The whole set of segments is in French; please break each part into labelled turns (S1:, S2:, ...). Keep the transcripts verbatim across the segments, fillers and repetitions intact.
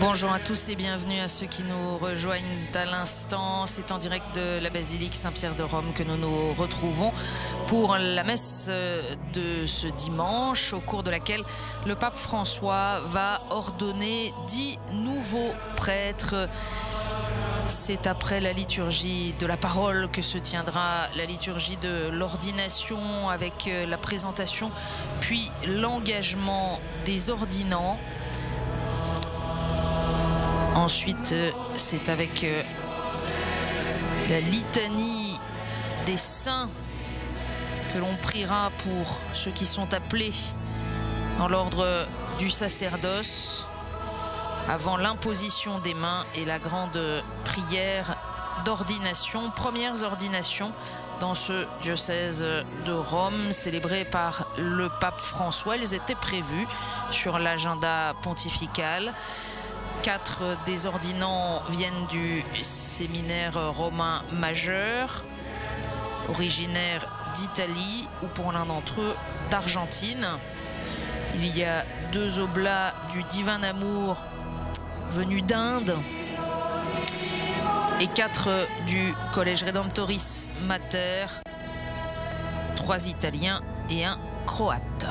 S1: Bonjour à tous et bienvenue à ceux qui nous rejoignent à l'instant. C'est en direct de la basilique Saint-Pierre de Rome que nous nous retrouvons pour la messe de ce dimanche, au cours de laquelle le pape François va ordonner dix nouveaux prêtres. C'est après la liturgie de la parole que se tiendra la liturgie de l'ordination avec la présentation puis l'engagement des ordinants. Ensuite, c'est avec la litanie des saints que l'on priera pour ceux qui sont appelés dans l'ordre du sacerdoce, avant l'imposition des mains et la grande prière d'ordination. Premières ordinations dans ce diocèse de Rome, célébrées par le pape François. Elles étaient prévues sur l'agenda pontifical. Quatre des ordinants viennent du séminaire romain majeur, originaire d'Italie ou pour l'un d'entre eux d'Argentine. Il y a deux oblats du Divin Amour venus d'Inde et quatre du Collège Redemptoris Mater, trois Italiens et un Croate.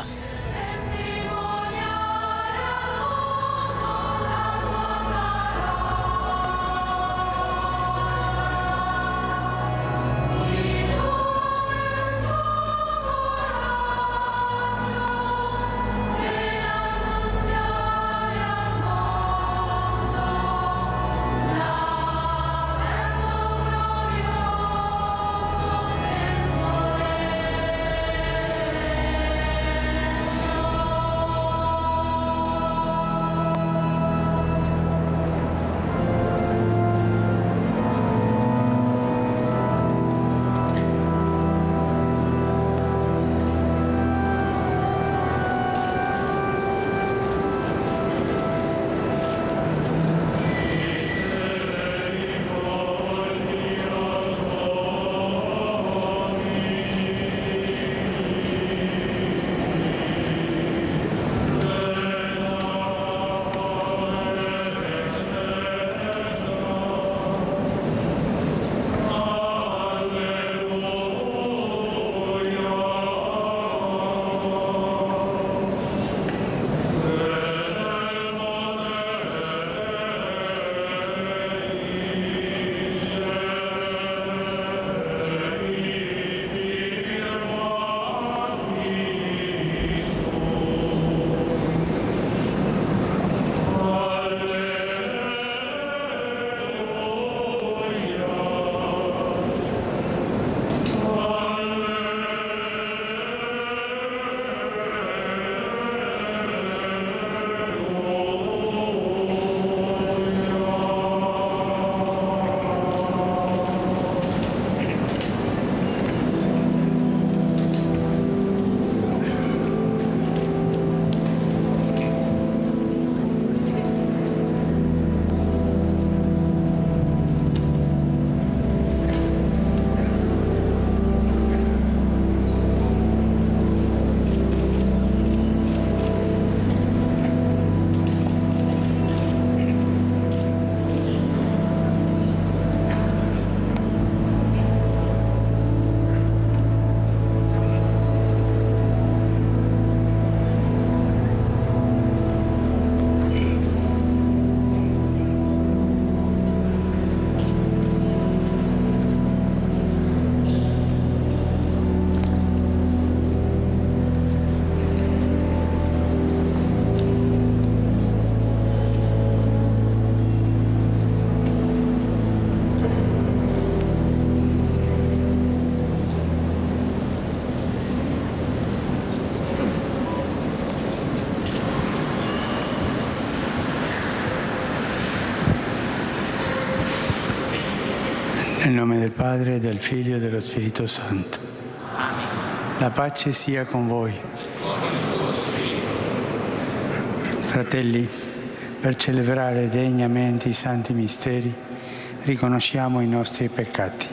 S2: Nel nome del Padre, del Figlio e dello Spirito Santo. Amen. La pace sia con voi. Fratelli, per celebrare degnamente i santi misteri, riconosciamo i nostri peccati.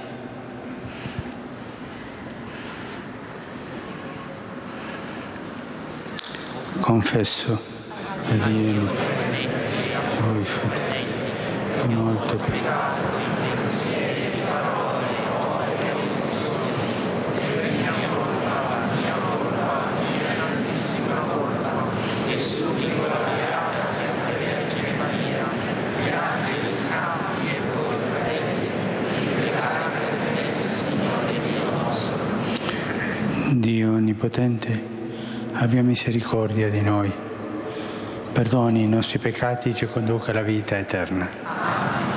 S2: Confesso e vieni voi, fratelli. Onnipotente, abbia misericordia di noi, perdoni i nostri peccati e ci conduca alla vita eterna.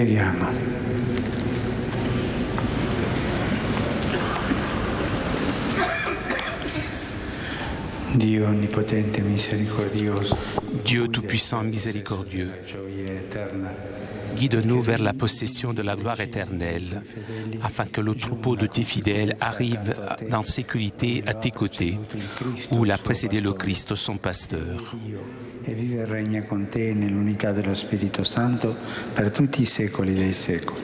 S2: Preghiamo. Dio onnipotente misericordioso,
S3: Dieu tout-puissant miséricordieux, guide-nous vers la possession de la gloire éternelle, afin que le troupeau de tes fidèles arrive dans sécurité à tes côtés, où l'a précédé le Christ, son pasteur.
S2: E vive e regna con te nell'unità dello Spirito Santo per tutti i secoli dei secoli.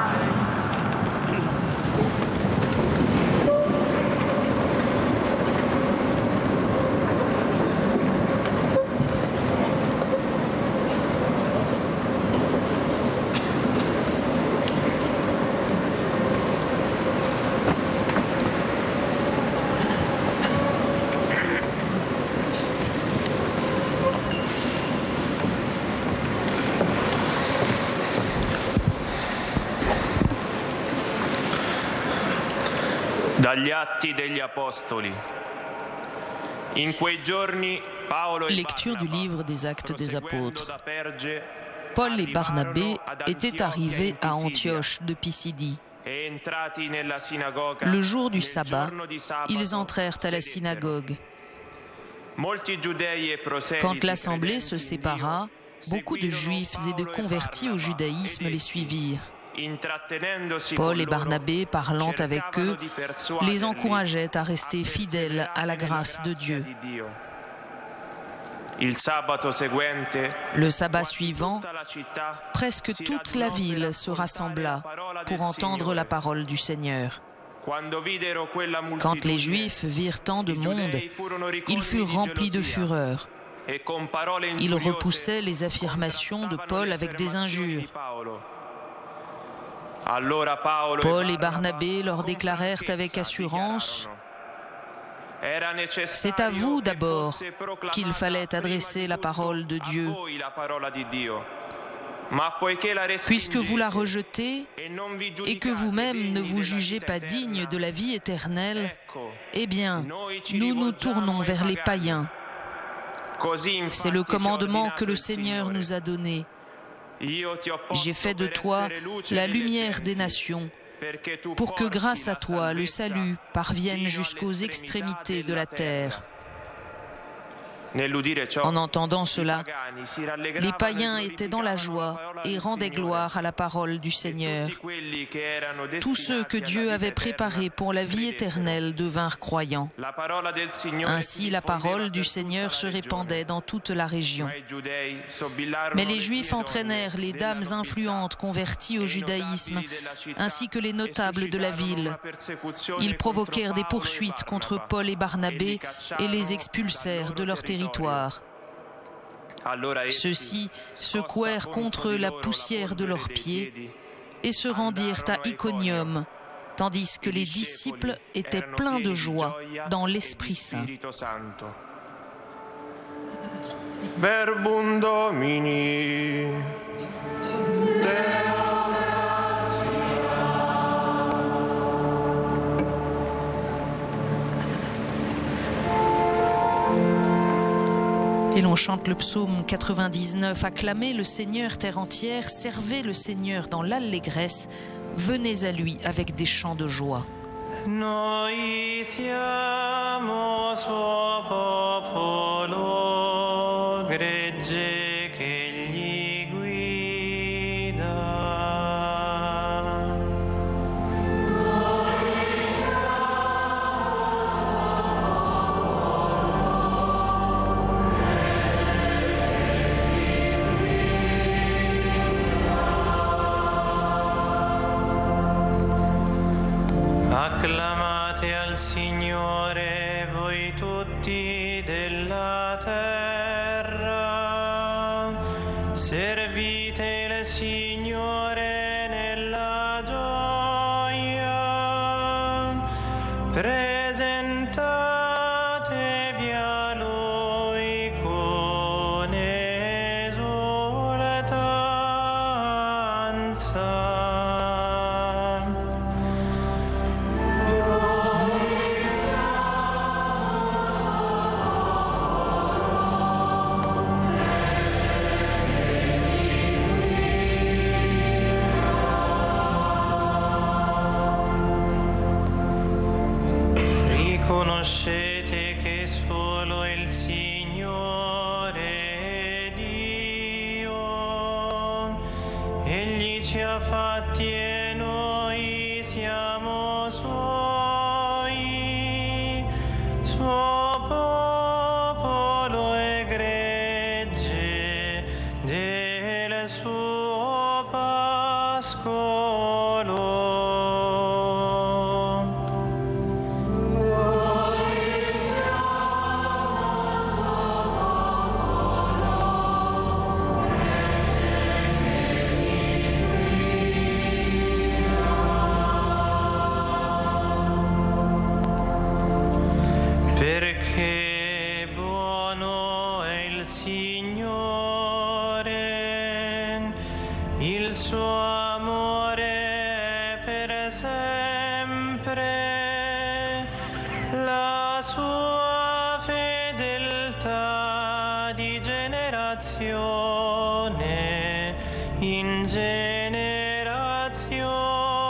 S4: Dagli Atti degli Apostoli. In quei giorni, Paolo e
S1: Lecture du
S4: Barnaba,
S1: livre des Actes des
S4: proseguendo
S1: Apôtres.
S4: da Perge,
S1: Paul et Barnabé
S4: arrivarono ad
S1: étaient
S4: Antiochia
S1: arrivés
S4: in
S1: à
S4: Pisidia,
S1: Antioche de Pisidie.
S4: e entrati nella sinagoga,
S1: Le jour du
S4: nel
S1: sabbat,
S4: giorno di sabato,
S1: ils entrèrent à la
S4: sedettero.
S1: synagogue.
S4: Molti giudei e proseliti
S1: Quand l'assemblée
S4: credenti
S1: se
S4: in
S1: sépara,
S4: Dio,
S1: beaucoup de
S4: seguirono
S1: juifs et de
S4: Paolo e
S1: convertis au
S4: Barnaba,
S1: judaïsme
S4: ed
S1: les
S4: essi,
S1: suivirent.
S4: intrattenendosi
S1: Paul
S4: con
S1: et
S4: loro,
S1: Barnabé, parlant avec
S4: cercavano
S1: eux,
S4: di
S1: les
S4: persuaderli
S1: encourageaient à
S4: a
S1: rester fidèles à la
S4: perseverare
S1: grâce
S4: nella
S1: de
S4: grazia
S1: Dieu.
S4: di Dio. Il sabato seguente,
S1: Le sabbat
S4: quasi
S1: suivant,
S4: tutta la città
S1: presque
S4: si
S1: toute la
S4: radunò per
S1: ville se
S4: ascoltare
S1: rassembla
S4: la parola
S1: pour
S4: del
S1: entendre
S4: Signore.
S1: la parole du Seigneur.
S4: Quando videro quella
S1: Quand les
S4: multitudine,
S1: Juifs virent tant de
S4: i
S1: monde,
S4: giudei furono ricolmi
S1: ils furent
S4: di
S1: remplis de
S4: gelosia,
S1: fureur.
S4: e con parole
S1: Ils
S4: ingiuriose
S1: repoussaient les affirmations de
S4: contrastavano
S1: Paul
S4: le
S1: avec des
S4: affermazioni
S1: injures.
S4: di Paolo. Allora Paolo
S1: Paul et
S4: e
S1: Barnabé leur
S4: con
S1: déclarèrent avec
S4: franchezza
S1: assurance:
S4: dichiararono, Era
S1: c'est à vous
S4: necessario
S1: d'abord
S4: che fosse proclamata
S1: qu'il fallait
S4: prima
S1: adresser
S4: di
S1: la
S4: tutto
S1: parole de
S4: a
S1: Dieu.
S4: voi la parola di Dio. Ma poiché la
S1: Puisque vous la
S4: respingete
S1: rejetez
S4: e non vi
S1: et que
S4: giudicate
S1: vous-même ne
S4: degni
S1: vous
S4: della
S1: jugez
S4: vita
S1: pas
S4: eterna,
S1: digne de la vie éternelle,
S4: ecco,
S1: eh bien,
S4: noi ci
S1: nous nous
S4: rivolgiamo
S1: tournons
S4: ai
S1: vers les
S4: pagani.
S1: païens.
S4: Così
S1: C'est le
S4: infatti ci ha
S1: commandement que
S4: ordinato
S1: le
S4: il
S1: Seigneur
S4: Signore.
S1: nous a donné.
S4: Io ti ho posto
S1: J'ai fait de
S4: per
S1: toi
S4: essere luce
S1: la
S4: delle
S1: lumière
S4: genti,
S1: des nations,
S4: perché tu
S1: pour que
S4: porti
S1: grâce à
S4: la
S1: toi le
S4: salvezza
S1: salut parvienne
S4: fino
S1: jusqu'aux
S4: alle
S1: extrémités de
S4: della
S1: la terre.
S4: Nell'udire ciò,
S1: En entendant cela,
S4: i pagani si rallegravano
S1: les
S4: e
S1: païens étaient dans la
S4: glorificavano
S1: joie
S4: la parola
S1: et
S4: del
S1: rendaient
S4: Signore.
S1: gloire à la parole du
S4: E
S1: Seigneur.
S4: tutti quelli che erano
S1: Tous ceux que
S4: destinati
S1: Dieu
S4: alla
S1: avait
S4: vita
S1: préparés
S4: eterna
S1: pour la vie
S4: credettero.
S1: éternelle devinrent croyants.
S4: La parola del Signore
S1: Ainsi,
S4: si
S1: la
S4: diffondeva
S1: parole du
S4: per
S1: Seigneur
S4: tutta
S1: se
S4: la
S1: répandait
S4: regione.
S1: dans toute la région.
S4: Ma i giudei sobillarono
S1: Mais les
S4: le
S1: Juifs
S4: prime
S1: entraînèrent
S4: donne
S1: les
S4: della
S1: dames
S4: nobiltà
S1: influentes converties au
S4: e
S1: judaïsme,
S4: notabili della città,
S1: ainsi que les
S4: e
S1: notables de la
S4: suscitarono
S1: ville.
S4: una persecuzione
S1: Ils provoquèrent des
S4: contro Paolo e
S1: poursuites contre
S4: Barnaba,
S1: Paul et
S4: e li
S1: Barnabé et les
S4: cacciarono
S1: expulsèrent
S4: dal
S1: de
S4: loro
S1: leur
S4: territorio.
S1: territoire.
S4: Allora essi,
S1: Ceux-ci
S4: scossa
S1: secouèrent contre
S4: di
S1: la
S4: loro
S1: poussière de
S4: polvere
S1: leurs
S4: dei
S1: pieds
S4: piedi,
S1: et se rendirent à
S4: andarono a
S1: Iconium, tandis que
S4: I
S1: les
S4: discepoli
S1: disciples étaient
S4: erano
S1: pleins de
S4: pieni di
S1: joie
S4: gioia
S1: dans
S4: e di
S1: l'Esprit Saint.
S4: Spirito Santo. Verbum Domini.
S1: Et l'on chante le psaume quatre-vingt-dix-neuf. Acclamez le Seigneur, terre entière, servez le Seigneur dans l'allégresse, venez à lui avec des chants de joie.
S4: Noi siamo suo popolo, gregge che gli guida. Acclamate al Signore voi tutti della terra.
S5: Egli ci ha fatti e noi siamo suoi, suo popolo e gregge del suo pascolo. Perché buono è il Signore, il suo amore è per sempre, la sua fedeltà di generazione in generazione.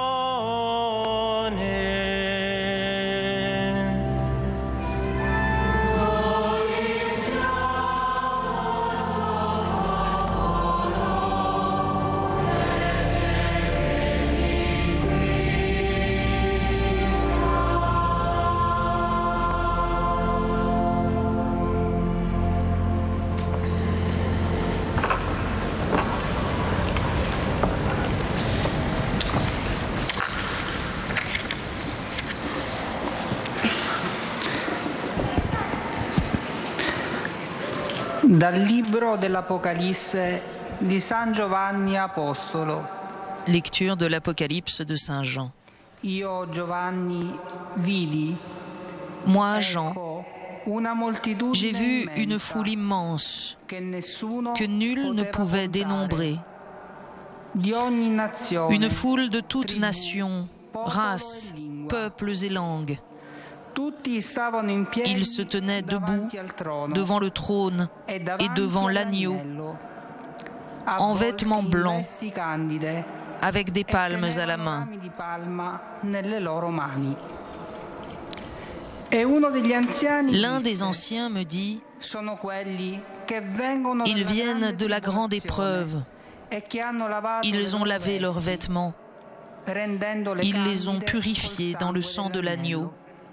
S6: Dal libro dell'Apocalisse di San Giovanni Apostolo.
S1: Lecture de l'Apocalypse de Saint Jean.
S6: Io Giovanni vidi,
S1: Moi, Jean,
S6: ecco, una moltitudine
S1: j'ai vu
S6: immensa
S1: une foule immense
S6: che nessuno
S1: que nul ne
S6: poteva
S1: pouvait
S6: contare,
S1: dénombrer.
S6: di ogni nazione,
S1: Une foule de toutes
S6: tribù,
S1: nations,
S6: popolo
S1: races,
S6: e lingua.
S1: peuples et langues.
S6: Tutti stavano in piedi
S1: Ils se tenaient debout
S6: davanti al trono
S1: devant le trône
S6: e
S1: et
S6: davanti
S1: devant l'agneau,
S6: all'agnello,
S1: en
S6: avvolti
S1: vêtements
S6: in
S1: blancs,
S6: vesti candide,
S1: avec des
S6: e
S1: palmes à la
S6: tenevano
S1: main.
S6: rami di palma nelle loro mani. E uno degli anziani
S1: L'un des
S6: disse,
S1: anciens me dit,
S6: sono quelli che vengono
S1: ils
S6: dalla
S1: viennent
S6: grande
S1: de la grande
S6: tribolazione
S1: épreuve.
S6: e che hanno lavato le
S1: Ils ont
S6: loro
S1: lavé leurs
S6: vesti,
S1: vêtements.
S6: rendendole
S1: Ils les ont
S6: candide
S1: purifiés
S6: col
S1: dans le
S6: sangue
S1: sang de l'agneau.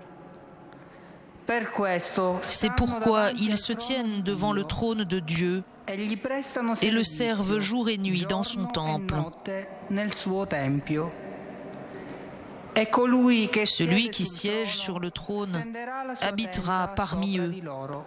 S6: Per questo
S1: C'est
S6: stanno
S1: pourquoi
S6: davanti
S1: ils
S6: al
S1: se
S6: trono
S1: tiennent
S6: di
S1: devant le
S6: Dio
S1: trône de Dieu
S6: e gli prestano
S1: et le
S6: servizio,
S1: servent jour et nuit dans son
S6: giorno e
S1: temple.
S6: notte nel suo tempio. E colui che
S1: Celui
S6: siede
S1: qui
S6: sul
S1: siège
S6: trono
S1: sur le trône
S6: stenderà la sua
S1: habitera
S6: tenda
S1: parmi
S6: sopra
S1: eux.
S6: di loro.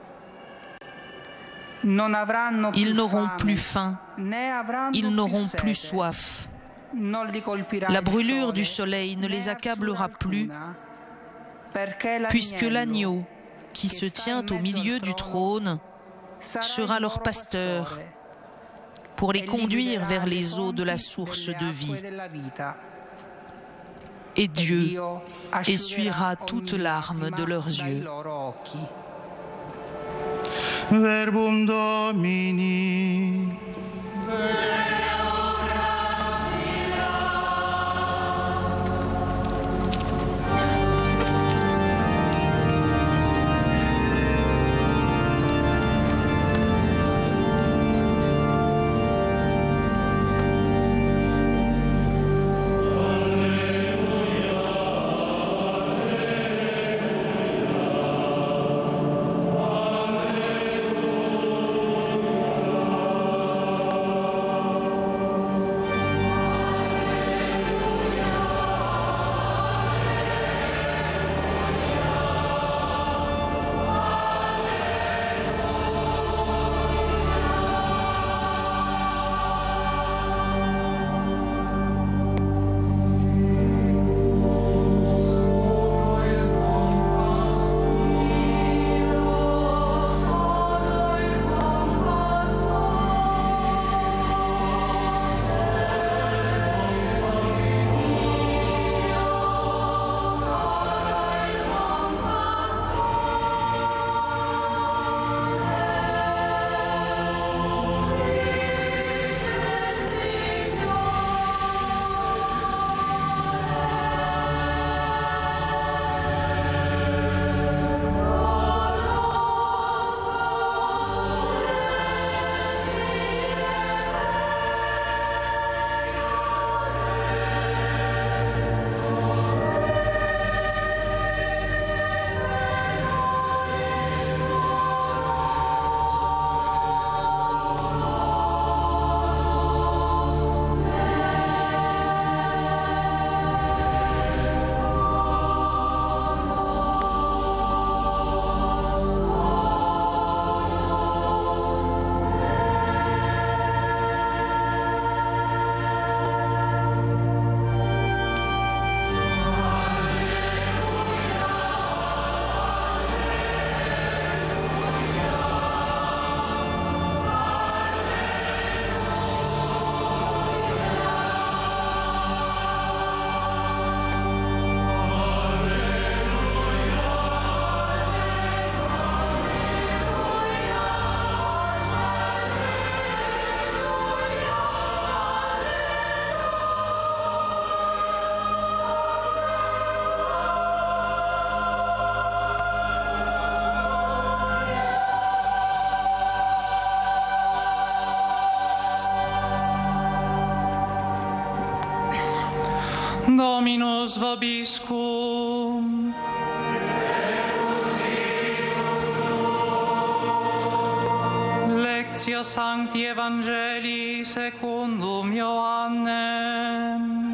S6: Non avranno
S1: Ils
S6: più
S1: n'auront
S6: fame,
S1: plus faim,
S6: né avranno
S1: ils
S6: più
S1: n'auront
S6: sete.
S1: plus soif.
S6: Non li colpirà
S1: La
S6: il
S1: brûlure
S6: sole,
S1: du soleil ne
S6: né
S1: les accablera
S6: azzurra
S1: plus,
S6: alcuna, perché
S1: puisque
S6: l'agnello
S1: l'agneau qui
S6: che
S1: se
S6: sta
S1: tient
S6: in
S1: au
S6: mezzo
S1: milieu
S6: al
S1: du
S6: trono
S1: trône
S6: sarà
S1: sera
S6: il
S1: leur
S6: loro
S1: pasteur
S6: pastore,
S1: pour les
S6: e li
S1: conduire
S6: guiderà
S1: vers
S6: alle
S1: les eaux de la
S6: fonti
S1: source
S6: delle
S1: de
S6: acque
S1: vie.
S6: della vita.
S1: Et
S6: E
S1: Dieu
S6: Dio
S1: essuiera
S6: asciugherà
S1: toute
S6: ogni
S1: larme
S6: lacrima
S1: de leurs
S6: dai
S1: yeux.
S6: loro occhi.
S2: Verbum Domini.
S5: vobiscum. Lectio Sancti Evangelii secundum Ioannem.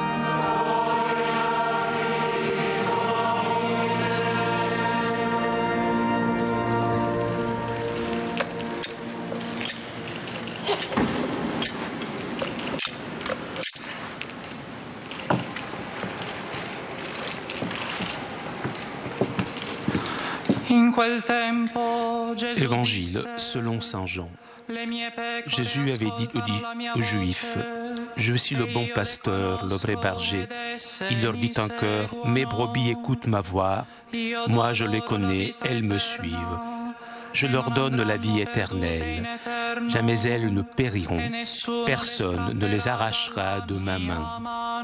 S3: Évangile selon saint Jean. Jésus avait dit aux Juifs, « Je suis le bon pasteur, le vrai berger. » Il leur dit en chœur, « Mes brebis écoutent ma voix, moi je les connais, elles me suivent. Je leur donne la vie éternelle. Jamais elles ne périront, personne ne les arrachera de ma main.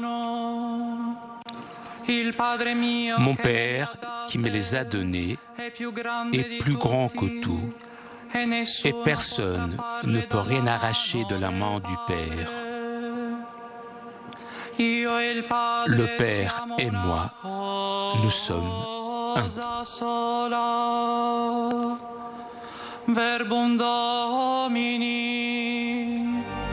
S3: Mon Père, qui me les a donnés, est plus grand que tout, et personne ne peut rien arracher de la main du Père. Le Père et moi, nous sommes un. Verbum Domini.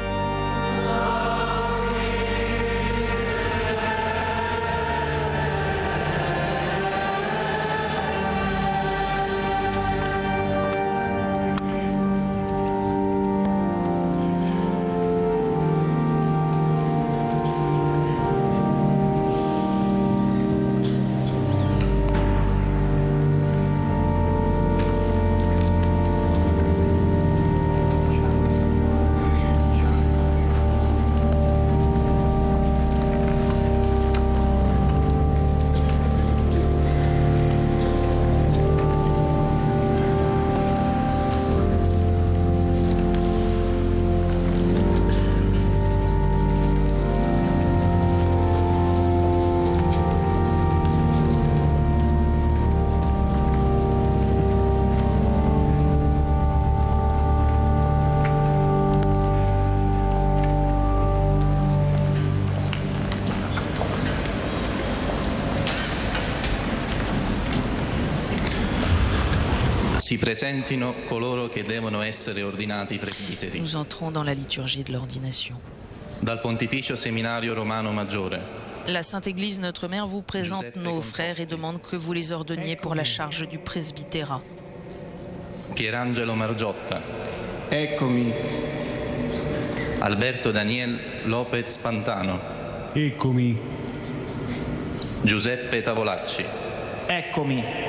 S7: Si presentino coloro che devono essere ordinati presbiteri.
S1: Nous entrons dans la liturgie de l'ordination.
S7: Dal Pontificio Seminario Romano Maggiore.
S1: La Sainte Église, notre Mère, vous présente nos frères et demande que vous les ordonniez pour la charge du presbytérat.
S7: Pierangelo Margiotta.
S6: Eccomi.
S7: Alberto Daniel Lopez Pantano.
S6: Eccomi.
S7: Giuseppe Tavolacci.
S6: Eccomi.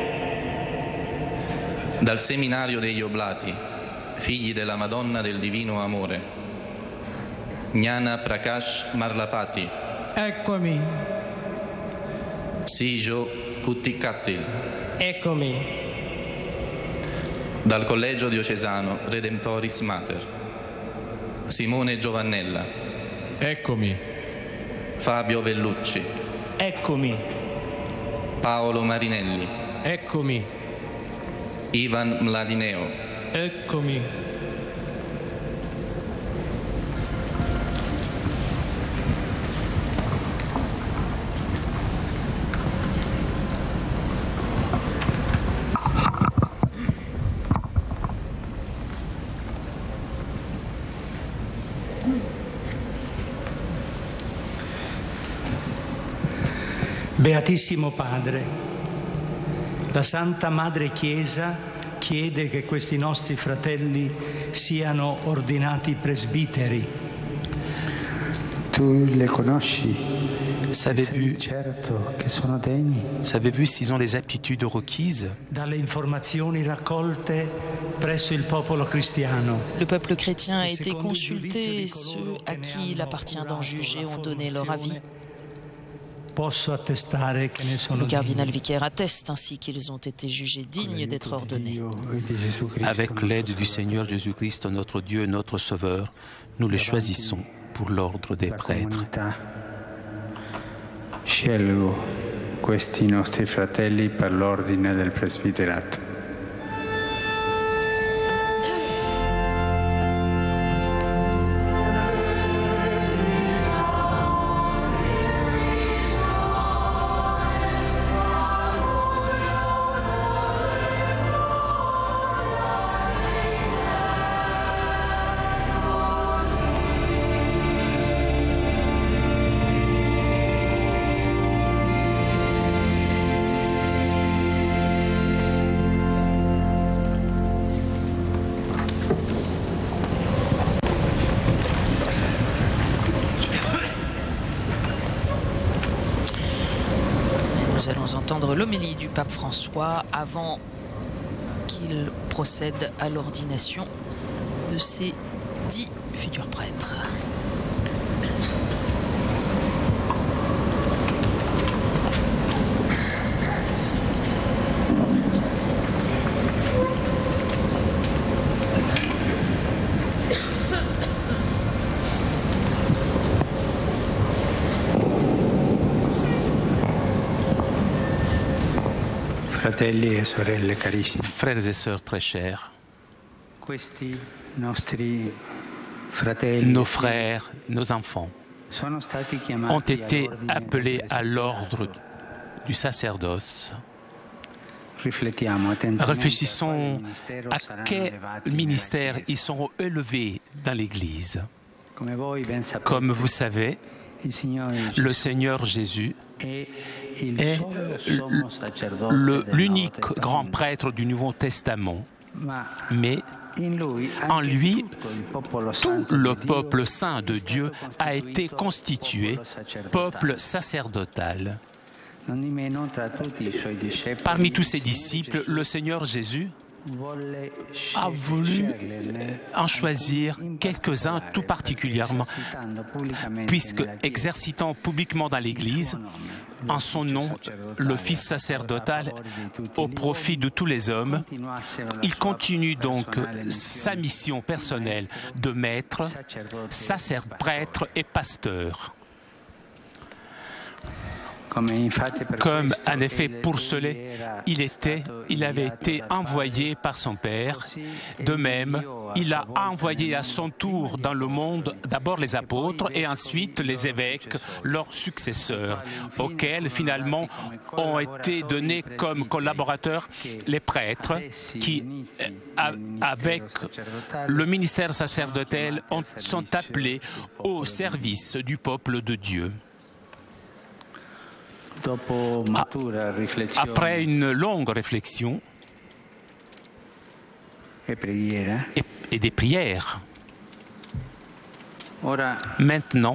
S7: Dal Seminario degli Oblati, figli della Madonna del Divino Amore. Gnana Prakash Marlapati.
S6: Eccomi.
S7: Sijo Kuttikattil.
S6: Eccomi.
S7: Dal Collegio Diocesano Redemptoris Mater. Simone Giovannella.
S8: Eccomi.
S7: Fabio Vellucci.
S6: Eccomi.
S7: Paolo Marinelli.
S6: Eccomi.
S7: Ivan Mladineo.
S6: Eccomi. Beatissimo Padre, la Santa Madre Chiesa chiede che questi nostri fratelli siano ordinati presbiteri.
S2: Tu le conosci?
S3: Savez-vous
S2: certo che sono degni?
S3: Savez-vous s'ils ont les aptitudes requises?
S6: Dalle informazioni raccolte presso il popolo cristiano.
S1: Le peuple chrétien a été consulté et ceux à qui il appartient d'en juger ont donné leur avis. Le cardinal vicaire atteste ainsi qu'ils ont été jugés dignes d'être ordonnés.
S3: Avec l'aide du Seigneur Jésus-Christ, notre Dieu et notre Sauveur, nous les choisissons pour l'ordre des prêtres.
S2: Scelgo questi nostri fratelli per l'ordine del presbiterato.
S1: nous allons entendre l'homélie du pape François avant qu'il procède à l'ordination de ces dix futurs prêtres.
S2: Fratelli e sorelle carissimi,
S3: Frères et sœurs très chers,
S2: questi nostri fratelli
S3: nos frères, nos enfants
S2: sono stati
S3: ont
S2: chiamati
S3: été
S2: all'ordine
S3: appelés
S2: del
S3: à l'ordre
S2: presbiterio.
S3: du sacerdoce.
S2: Riflettiamo attentamente
S3: Réfléchissons
S2: a
S3: à
S2: quali
S3: quel
S2: levati
S3: ministère
S2: nella
S3: ils
S2: Chiesa.
S3: seront élevés dans l'Église.
S2: Come voi ben sapete,
S3: Comme vous savez,
S2: il Signore
S3: le
S2: Gesù
S3: Seigneur Jésus
S2: è il
S3: est
S2: solo sommo sacerdote
S3: le-
S2: del
S3: l'unique
S2: Nuovo
S3: grand
S2: Testamento.
S3: prêtre du Nouveau Testament.
S2: Ma
S3: Mais
S2: in lui,
S3: en
S2: anche
S3: lui,
S2: tutto il popolo
S3: tout
S2: santo
S3: le
S2: di Dio
S3: peuple saint de
S2: è
S3: Dieu
S2: stato
S3: a été
S2: costituito
S3: constitué
S2: popolo sacerdotale.
S3: peuple sacerdotal.
S2: Non di meno, tra tutti i suoi discepoli,
S3: Parmi tous ses
S2: il Signore
S3: disciples,
S2: Gesù
S3: le Seigneur Jésus
S2: volle
S3: a
S2: scel-
S3: voulu
S2: sceglierne
S3: en choisir
S2: alcuni in
S3: quelques-uns
S2: particolare,
S3: tout particulièrement,
S2: perché esercitando pubblicamente
S3: puisque
S2: nella Chiesa
S3: exercitant publiquement dans l'Église, en son nom, l'office sacerdotal au profit de tous les hommes, il continue donc sa mission personnelle de maître, sacerdoce, prêtre et pasteur. Comme en effet pour cela, il, était, il avait été envoyé par son Père. De même, il a envoyé à son tour dans le monde d'abord les apôtres et ensuite les évêques, leurs successeurs, auxquels finalement ont été donnés comme collaborateurs les prêtres qui, avec le ministère sacerdotal, ont- sont appelés au service du peuple de Dieu. Après une longue réflexion
S2: e preghiera,
S3: et, et des prières, maintenant,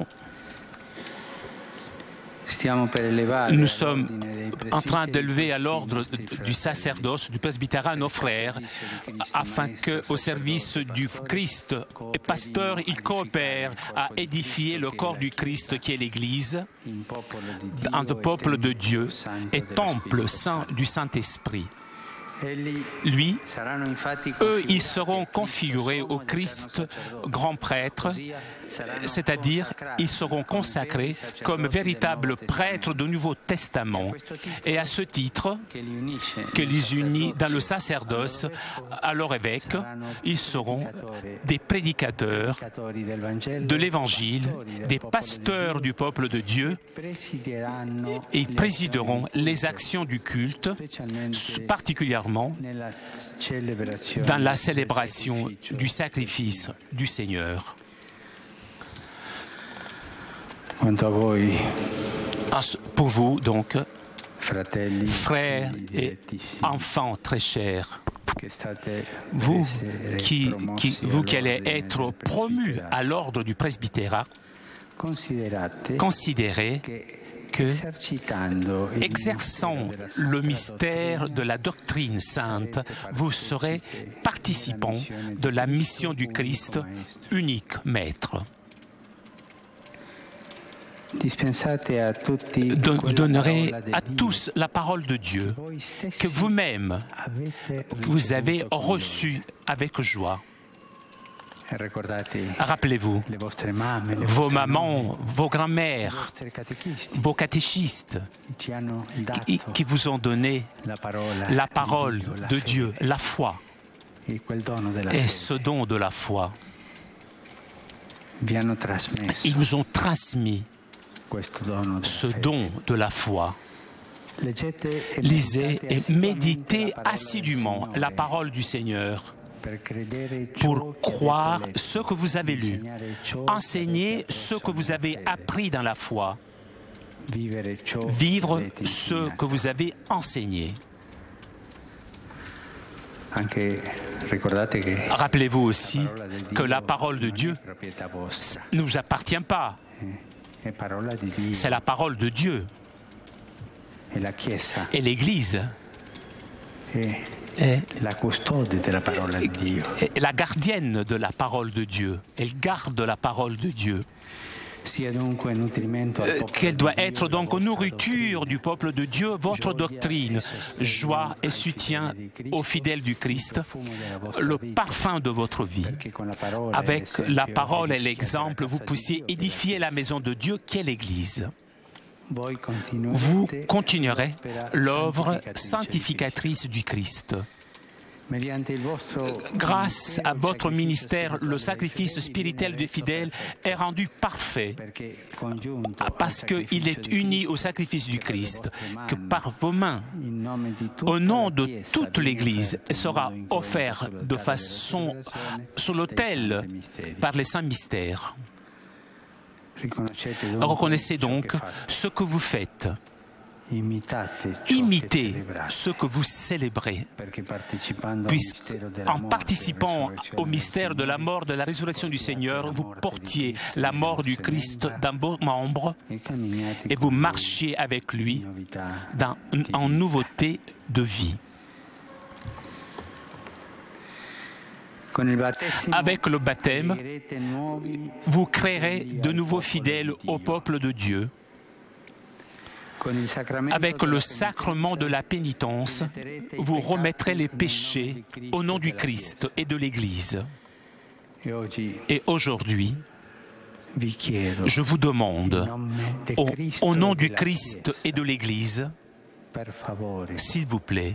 S2: stiamo per elevare
S3: nous sommes
S2: all'ordine dei
S3: en train
S2: presbiteri
S3: d'élever à
S2: questi
S3: l'ordre
S2: nostri
S3: du
S2: fratelli.
S3: sacerdoce, du presbytérat, nos frères, afin qu'au service du Christ et pasteur, ils coopèrent à édifier le corps du Christ qui est l'Église,
S2: In popolo di Dio
S3: dans le
S2: e
S3: peuple de
S2: tempio
S3: Dieu
S2: santo
S3: et
S2: dello
S3: temple
S2: Spirito
S3: saint
S2: Santo.
S3: du Saint-Esprit.
S2: Egli
S3: Lui,
S2: saranno infatti
S3: eux, ils
S2: configurati
S3: seront
S2: a Cristo
S3: configurés
S2: sommo
S3: au
S2: ed
S3: Christ
S2: eterno sacerdote.
S3: grand prêtre,
S2: Così saranno
S3: c'est-à-dire
S2: consacrati
S3: ils seront
S2: come
S3: consacrés
S2: veri sacerdoti
S3: comme
S2: del
S3: véritables
S2: Nuovo
S3: prêtres du Nouveau Testament. Et à ce titre,
S2: che li unisce
S3: que
S2: nel
S3: les unis dans le
S2: sacerdozio
S3: sacerdoce à leur évêque, ils seront
S2: predicatori
S3: des prédicateurs
S2: predicatori del Vangelo,
S3: de l'Évangile,
S2: pastori del
S3: des
S2: popolo di
S3: pasteurs
S2: Dio,
S3: du peuple de Dieu,
S2: presideranno
S3: et ils
S2: le
S3: présideront
S2: azioni
S3: les
S2: culte,
S3: actions du culte,
S2: specialmente
S3: particulièrement
S2: nella celebrazione
S3: dans la
S2: del
S3: célébration
S2: sacrificio
S3: du sacrifice du Seigneur.
S2: Quanto a voi,
S3: Pour vous, donc,
S2: fratelli,
S3: frères
S2: figli
S3: et
S2: dilettissimi,
S3: enfants très chers,
S2: che state
S3: vous
S2: per essere
S3: qui,
S2: promossi
S3: qui, vous qui allez
S2: all'ordine
S3: être
S2: del
S3: promus
S2: presbiterato,
S3: à l'ordre du presbytérat,
S2: considerate
S3: considérez
S2: che
S3: que,
S2: esercitando il
S3: exerçant
S2: mistero della
S3: le
S2: sacra
S3: mystère
S2: dottrina,
S3: de la doctrine sainte, vous serez participants de la mission du Christ, unique Maître.
S2: dispensate a tutti
S3: Don-
S2: quella
S3: donnerez
S2: parola de
S3: à
S2: Dio
S3: tous la parole de Dieu
S2: voi stessi
S3: que vous-même
S2: avete
S3: vous avez
S2: ricevuto con
S3: reçue avec joie.
S2: noi. Ricordate
S3: Rappelez-vous,
S2: le vostre mamme, le
S3: vos
S2: vostre
S3: mamans,
S2: nonne,
S3: vos
S2: i
S3: grands-mères,
S2: vostri catechisti
S3: vos catéchistes
S2: ci hanno dato
S3: qui, qui vous ont donné
S2: la parola,
S3: la
S2: di
S3: parole
S2: Dio, la
S3: de
S2: fede,
S3: Dieu, la foi,
S2: e quel dono della
S3: et
S2: fede.
S3: ce don de la foi.
S2: Vi hanno trasmesso
S3: Ils nous ont transmis
S2: questo dono della
S3: ce
S2: fede.
S3: don de la foi.
S2: Leggete e
S3: Lisez
S2: meditate
S3: et
S2: assiduamente
S3: méditez
S2: la parola del
S3: assidûment
S2: Signore,
S3: la parole du Seigneur
S2: per credere ciò
S3: pour
S2: che avete
S3: croire
S2: letto,
S3: ce que vous avez lu,
S2: insegnare ciò che
S3: enseigner
S2: avete
S3: ce
S2: appreso
S3: que vous
S2: nella
S3: avez
S2: fede,
S3: appris dans la foi,
S2: vivere ciò che
S3: vivre
S2: avete
S3: ce
S2: insegnato.
S3: que vous avez enseigné.
S2: Anche ricordate che
S3: Rappelez-vous aussi
S2: la parola del
S3: que
S2: Dio
S3: la parole de
S2: non è
S3: Dieu
S2: proprietà vostra,
S3: ne vous appartient pas,
S2: è parola di Dio.
S3: c'est la parole de Dieu. Et l'Église est
S2: la custode della parola di Dio.
S3: la gardienne de la parole de Dieu. Elle garde la parole de Dieu. Euh, Quelle doit être donc nourriture du peuple de Dieu, votre doctrine, joie et soutien aux fidèles du Christ, le parfum de votre vie. Avec la parole et l'exemple, vous puissiez édifier la maison de Dieu qu'est l'Église. Vous continuerez l'œuvre sanctificatrice du Christ. Grâce à votre ministère, le sacrifice spirituel des fidèles est rendu parfait parce qu'il est uni au sacrifice du Christ, que par vos mains, au nom de toute l'Église, sera offert de façon sur l'autel par les saints mystères. Reconnaissez donc ce que vous faites. Imitez ce que vous célébrez, puisqu'en participant au mystère de la mort, de la résurrection du Seigneur, vous portiez la mort du Christ dans vos membres et vous marchiez avec lui dans, en nouveauté de vie. Avec le baptême, vous créerez de nouveaux fidèles au peuple de Dieu. Avec le sacrement de la pénitence, vous remettrez les péchés au nom du Christ et de l'Église. Et aujourd'hui, je vous demande, au, au nom du Christ et de l'Église, s'il vous plaît,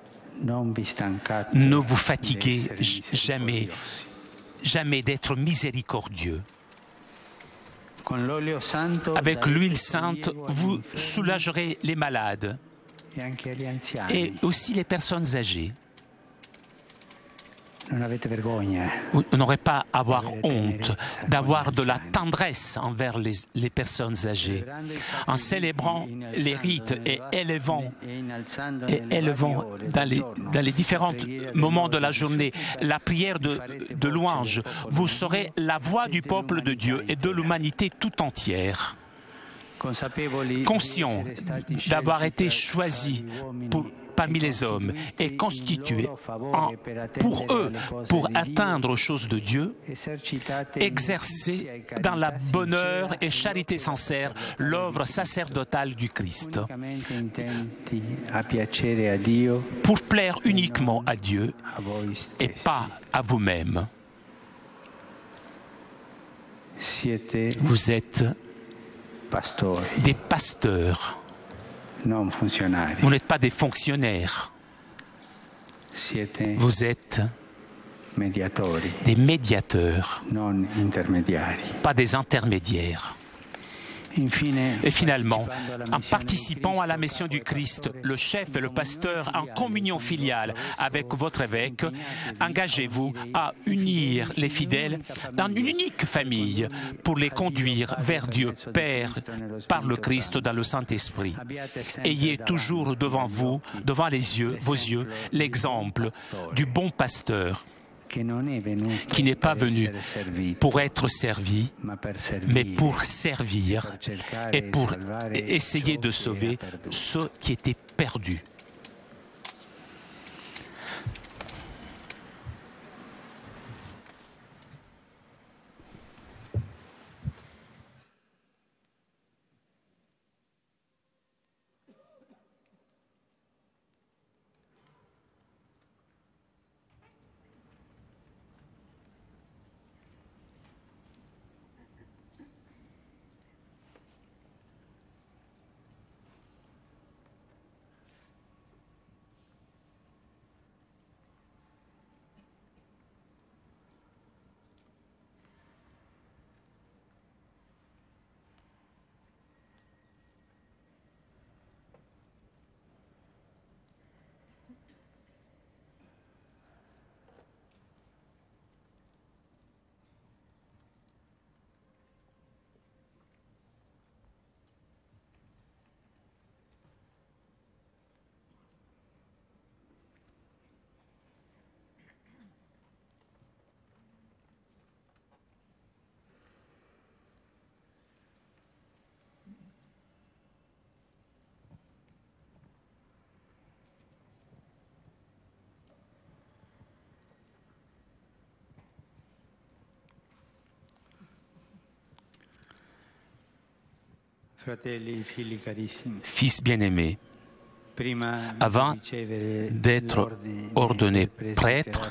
S3: ne vous fatiguez jamais, jamais d'être miséricordieux. Avec l'huile sainte, vous soulagerez les malades et aussi les personnes âgées. Vous n'aurez pas à avoir honte d'avoir de la tendresse envers les, les personnes âgées. En célébrant les rites et élevant, et élevant dans, les, dans les différents moments de la journée la prière de, de louange, vous serez la voix du peuple de Dieu et de l'humanité tout entière. Conscient d'avoir été choisi pour parmi les hommes et constitués en, pour eux, pour atteindre aux choses de Dieu, exercer dans la bonheur et charité sincère l'œuvre sacerdotale du Christ, pour plaire uniquement à Dieu et pas à vous-même. Vous êtes des pasteurs. Vous n'êtes pas des fonctionnaires. Vous êtes des médiateurs, pas des intermédiaires. Et finalement, en participant à la mission du Christ, le chef et le pasteur en communion filiale avec votre évêque, engagez-vous à unir les fidèles dans une unique famille pour les conduire vers Dieu Père par le Christ dans le Saint-Esprit. Ayez toujours devant vous, devant les yeux, vos yeux, l'exemple du bon pasteur qui n'est pas venu pour être servi, mais pour servir et pour essayer de sauver ceux qui étaient perdus. Fils bien-aimés, avant d'être ordonné prêtre,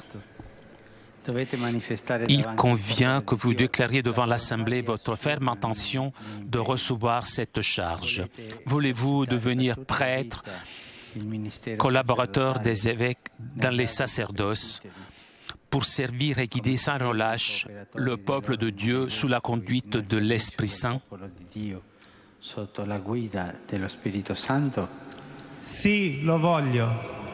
S3: il convient que vous déclariez devant l'Assemblée votre ferme intention de recevoir cette charge. Voulez-vous devenir prêtre, collaborateur des évêques dans les sacerdoces, pour servir et guider sans relâche le peuple de Dieu sous la conduite de l'Esprit Saint?
S5: Sì, lo voglio.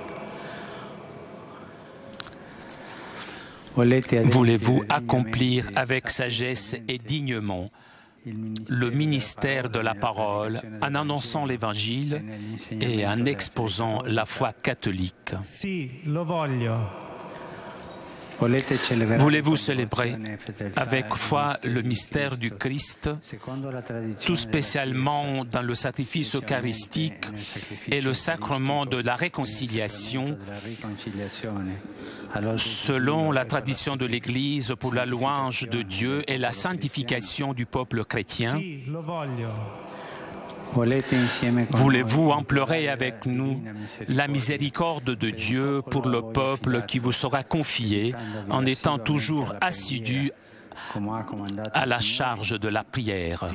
S3: Voulez-vous accomplir avec sagesse et dignement le ministère de la parole en annonçant l'Évangile et en exposant la foi catholique?
S5: Sì, lo voglio.
S3: Voulez-vous célébrer avec foi le mystère du Christ, tout spécialement dans le sacrifice eucharistique et le sacrement de la réconciliation, selon la tradition de l'Église pour la louange de Dieu et la sanctification du peuple chrétien? Voulez-vous implorer avec nous la miséricorde de Dieu pour le peuple qui vous sera confié en étant toujours assidu à la charge de la prière?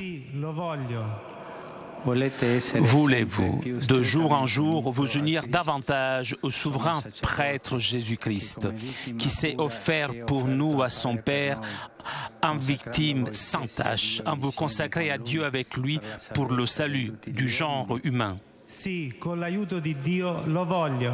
S3: Voulez-vous, de jour en jour, vous unir davantage au souverain prêtre Jésus-Christ, qui s'est offert pour nous à son Père en victime sans tache, en vous consacrer à Dieu avec lui pour le salut du genre humain?
S5: Sì, con l'aiuto di Dio lo voglio.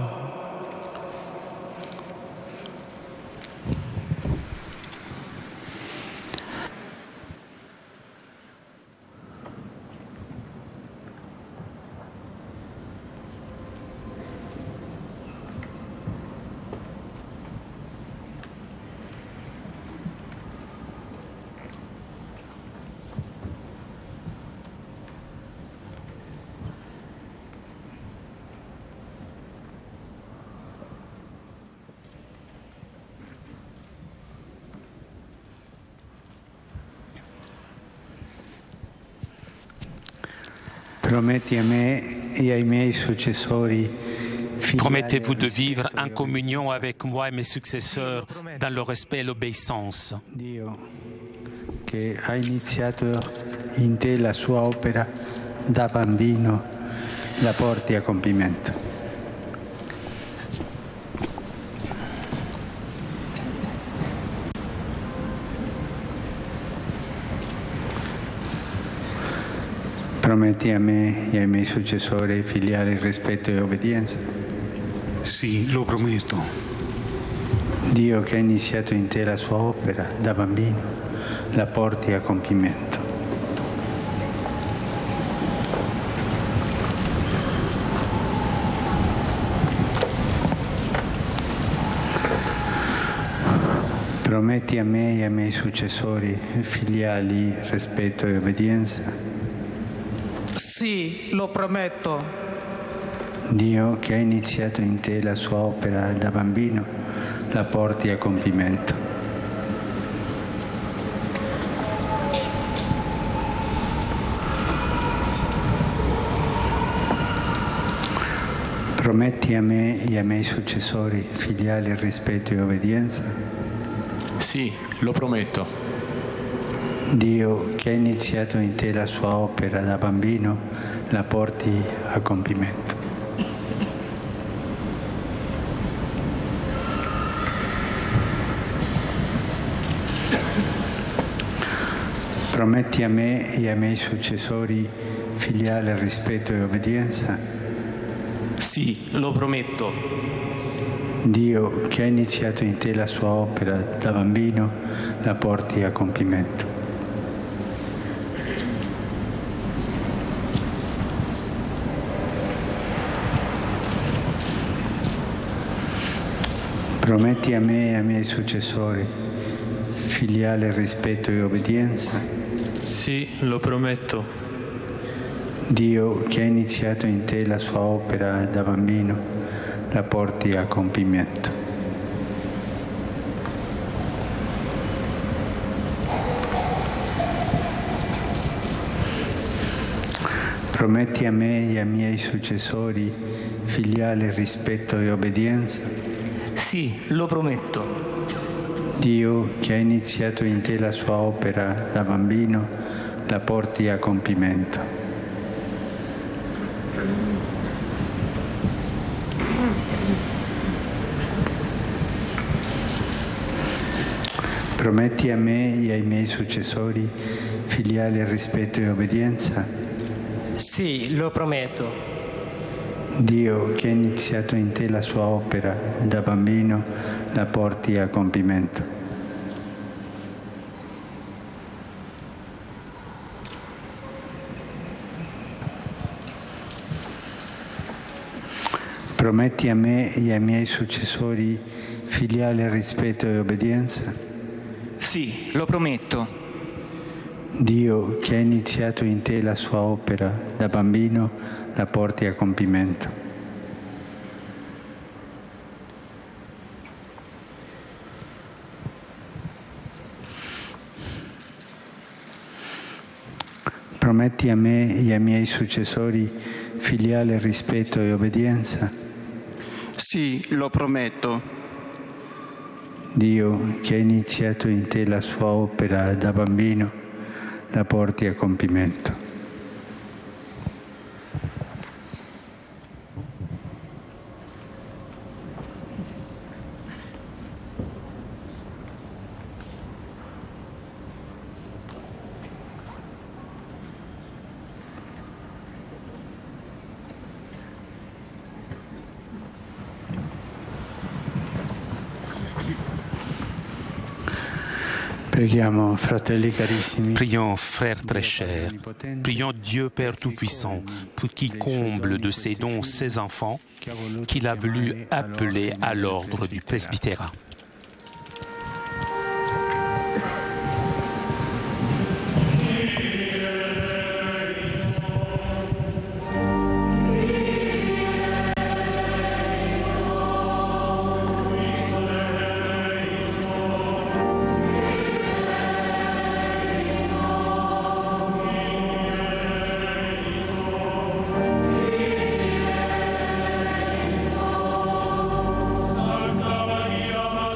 S3: Promettez-vous de vivre en communion avec moi et mes successeurs dans le respect et l'obéissance.
S2: Dio, che ha iniziato in te la sua opera da bambino, la porti a compimento. Prometti a me e ai miei successori filiale rispetto e obbedienza?
S8: Sì, lo prometto.
S2: Dio che ha iniziato in te la sua opera da bambino, la porti a compimento. Prometti a me e ai miei successori filiali rispetto e obbedienza?
S6: Sì, lo prometto.
S2: Dio che ha iniziato in te la sua opera da bambino, la porti a compimento. Prometti a me e ai miei successori filiali rispetto e obbedienza?
S9: Sì, lo prometto.
S2: Dio che ha iniziato in te la sua opera da bambino, la porti a compimento. Prometti a me e ai miei successori filiale rispetto e obbedienza?
S9: Sì, lo prometto.
S2: Dio che ha iniziato in te la sua opera da bambino, la porti a compimento. Prometti a me e ai miei successori filiale rispetto e obbedienza?
S9: Sì, lo prometto.
S2: Dio che ha iniziato in te la sua opera da bambino, la porti a compimento. Prometti a me e ai miei successori filiale rispetto e obbedienza?
S6: Sì, lo prometto.
S2: Dio, che ha iniziato in te la sua opera da bambino, la porti a compimento. Prometti a me e ai miei successori filiale rispetto e obbedienza?
S6: Sì, lo prometto.
S2: Dio, che ha iniziato in te la sua opera da bambino, la porti a compimento. Prometti a me e ai miei successori filiale rispetto e obbedienza?
S6: Sì, lo prometto.
S2: Dio, che ha iniziato in te la sua opera da bambino, la porti a compimento. Prometti a me e ai miei successori filiale rispetto e obbedienza?
S10: Sì, lo prometto.
S2: Dio, che ha iniziato in te la sua opera da bambino, la porti a compimento. Prions, fratelli carissimi.
S3: Prions, frères très chers. Prions Dieu Père Tout-Puissant pour qu'il comble de ses dons ses enfants qu'il a voulu appeler à l'ordre du presbytérat.
S5: Maria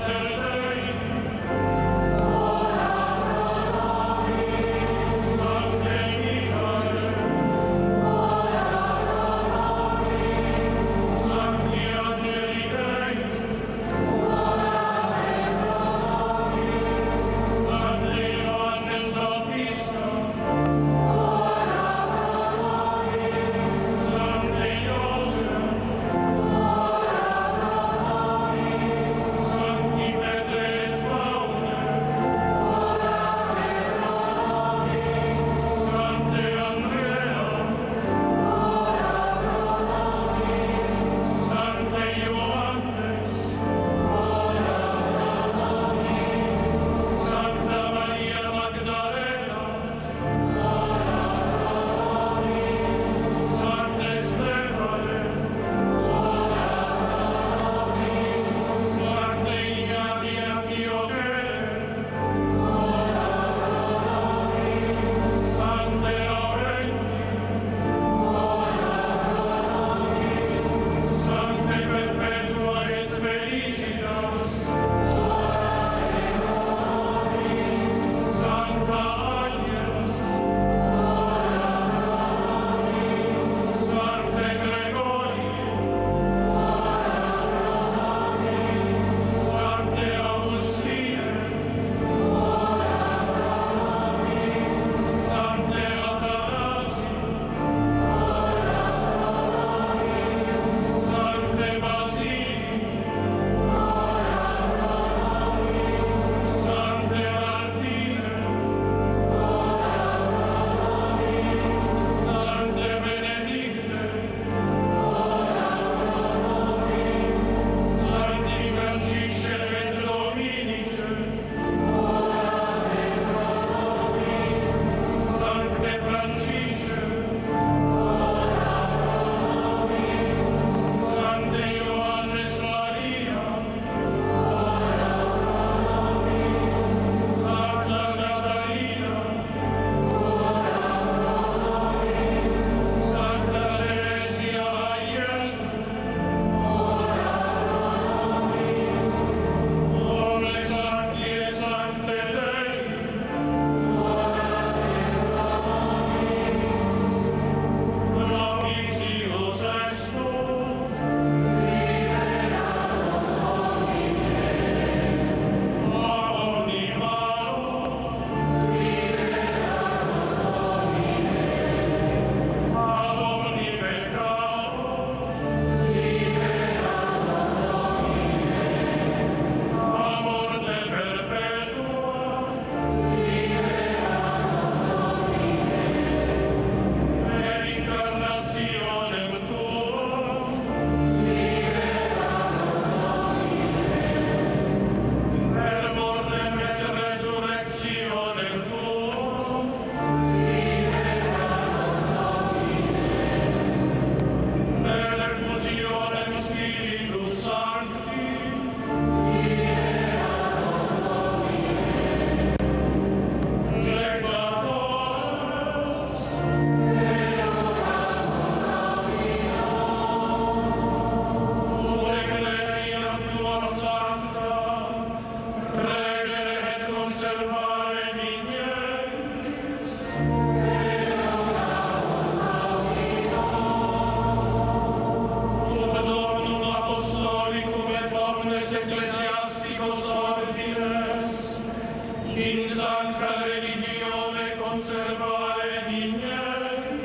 S11: in sancta religione conservare dignes,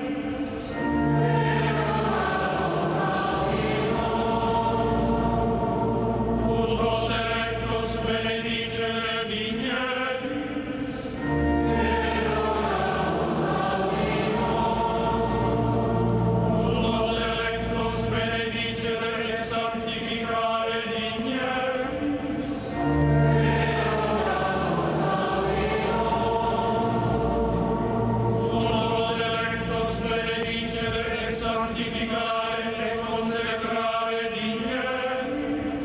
S11: utos electos benedicere dignes, utos electos benedicere et sanctificare dignes, utos electos benedicere et sanctificare et consecrare dignes,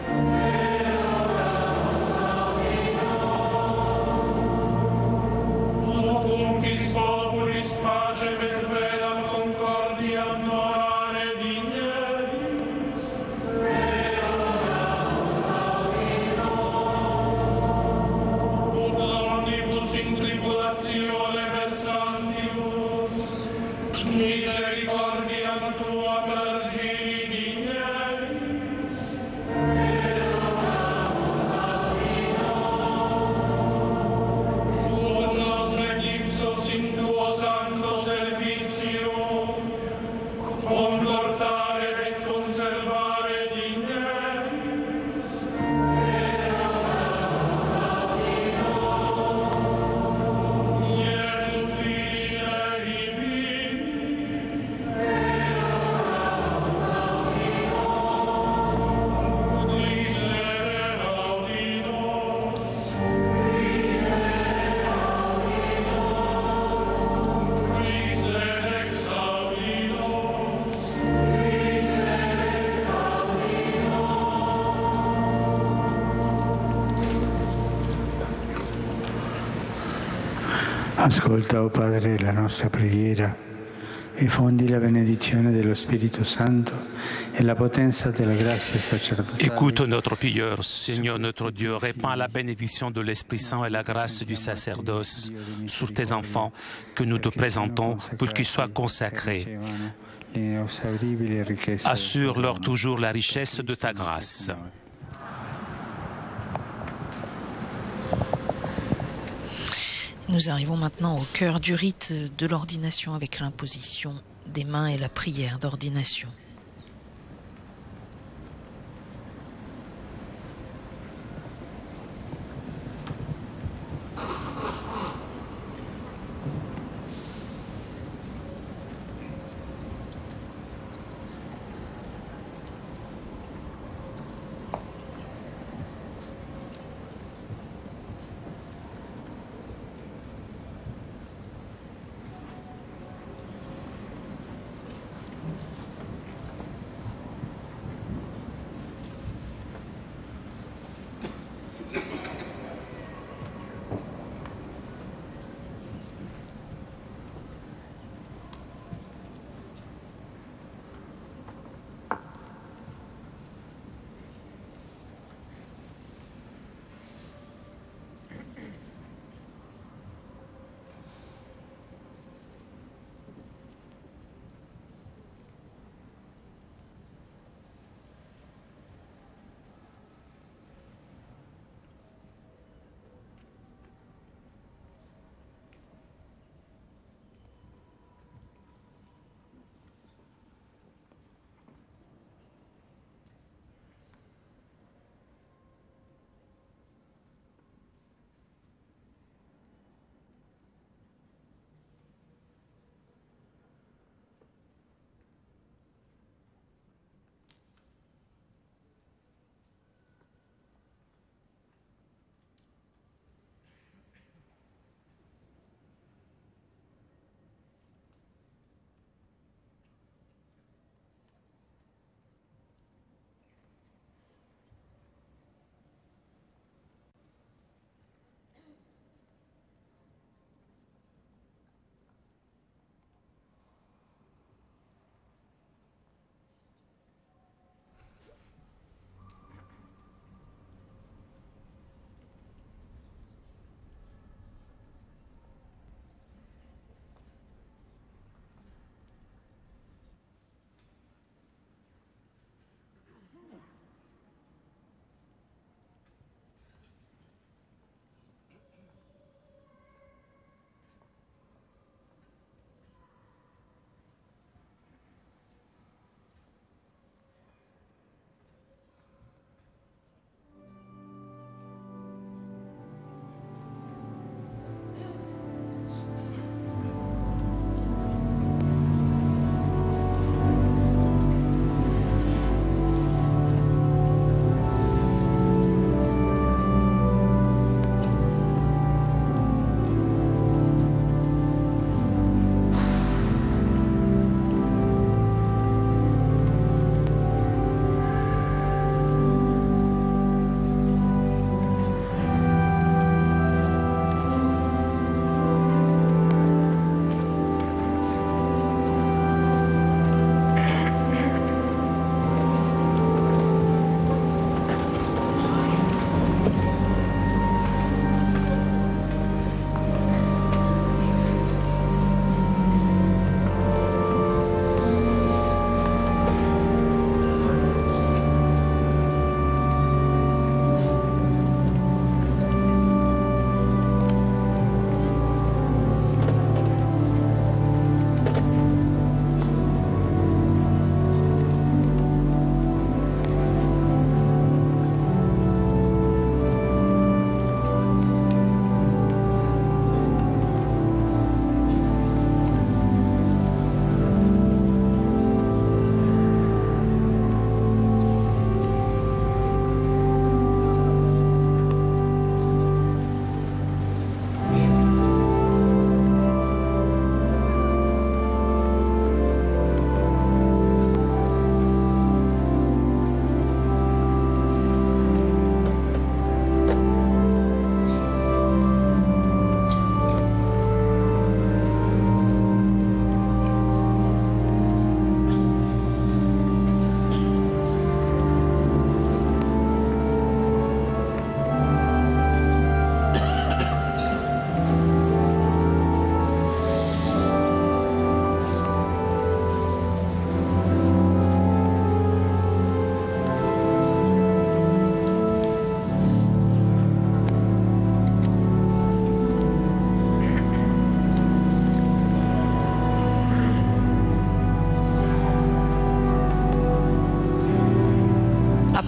S11: Ucunquis populis pacem et velam concordiam norare dignes, ut omnibus in tribulatione versantibus, misericordiam tuam largiri dignes, ut nos ipsos in tuo sancto servitium confortare et conservare dignes, Iesu Filii Dei, miserere audinos, miserere exaudinos,
S2: Ascolta, o Padre, la nostra preghiera e fondi la benedizione dello Spirito Santo e la potenza della grazia sacerdotale.
S3: Écoute notre prière, Seigneur notre Dieu, répands la bénédiction de l'Esprit Saint et la grâce du sacerdoce sur tes enfants que nous te présentons pour qu'ils soient consacrés. Assure-leur toujours la richesse de ta grâce.
S1: Nous arrivons maintenant au cœur du rite de l'ordination avec l'imposition des mains et la prière d'ordination.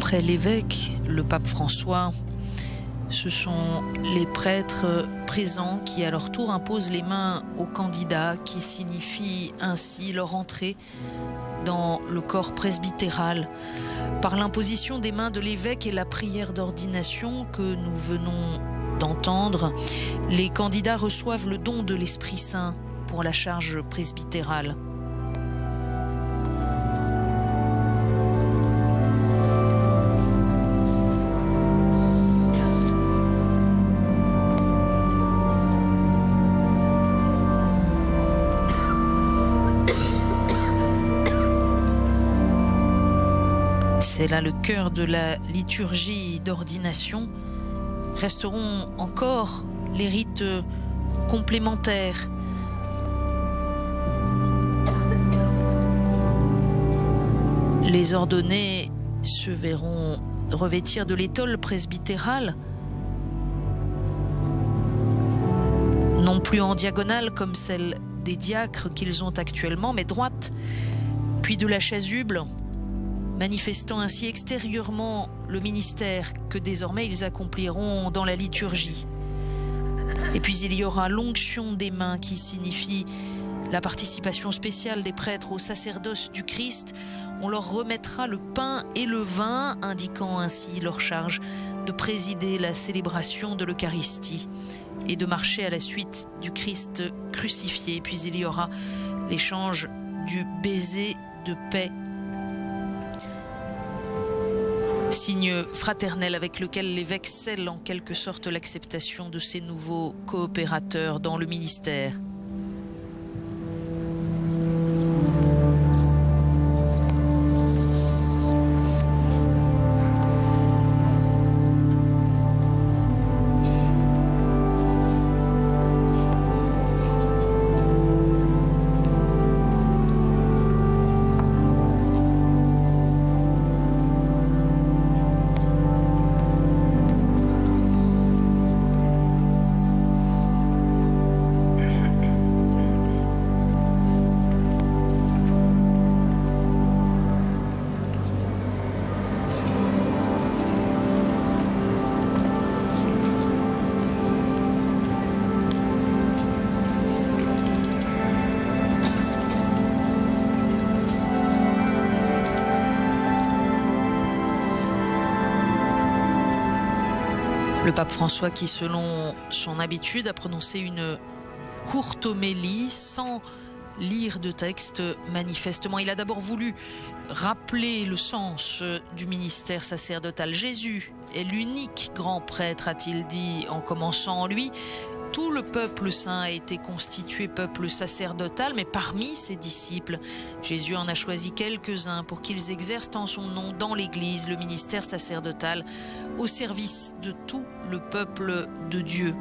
S1: Après l'évêque, le pape François, ce sont les prêtres présents qui à leur tour imposent les mains aux candidats, qui signifie ainsi leur entrée dans le corps presbytéral. Par l'imposition des mains de l'évêque et la prière d'ordination que nous venons d'entendre, les candidats reçoivent le don de l'Esprit Saint pour la charge presbytérale. C'est là le cœur de la liturgie d'ordination. Resteront encore les rites complémentaires. Les ordonnés se verront revêtir de l'étole presbytérale, non plus en diagonale comme celle des diacres qu'ils ont actuellement, mais droite, puis de la chasuble, manifestant ainsi extérieurement le ministère que désormais ils accompliront dans la liturgie. Et puis il y aura l'onction des mains qui signifie la participation spéciale des prêtres au sacerdoce du Christ. On leur remettra le pain et le vin, indiquant ainsi leur charge de présider la célébration de l'Eucharistie et de marcher à la suite du Christ crucifié. Puis il y aura l'échange du baiser de paix, signe fraternel avec lequel l'évêque scelle en quelque sorte l'acceptation de ces nouveaux coopérateurs dans le ministère. Le pape François qui, selon son habitude, a prononcé une courte homélie sans lire de texte manifestement. Il a d'abord voulu rappeler le sens du ministère sacerdotal. Jésus est l'unique grand prêtre, a-t-il dit en commençant en lui. Tout le peuple saint a été constitué peuple sacerdotal, mais parmi ses disciples, Jésus en a choisi quelques-uns pour qu'ils exercent en son nom dans l'Église le ministère sacerdotal au service de tout le peuple de Dieu.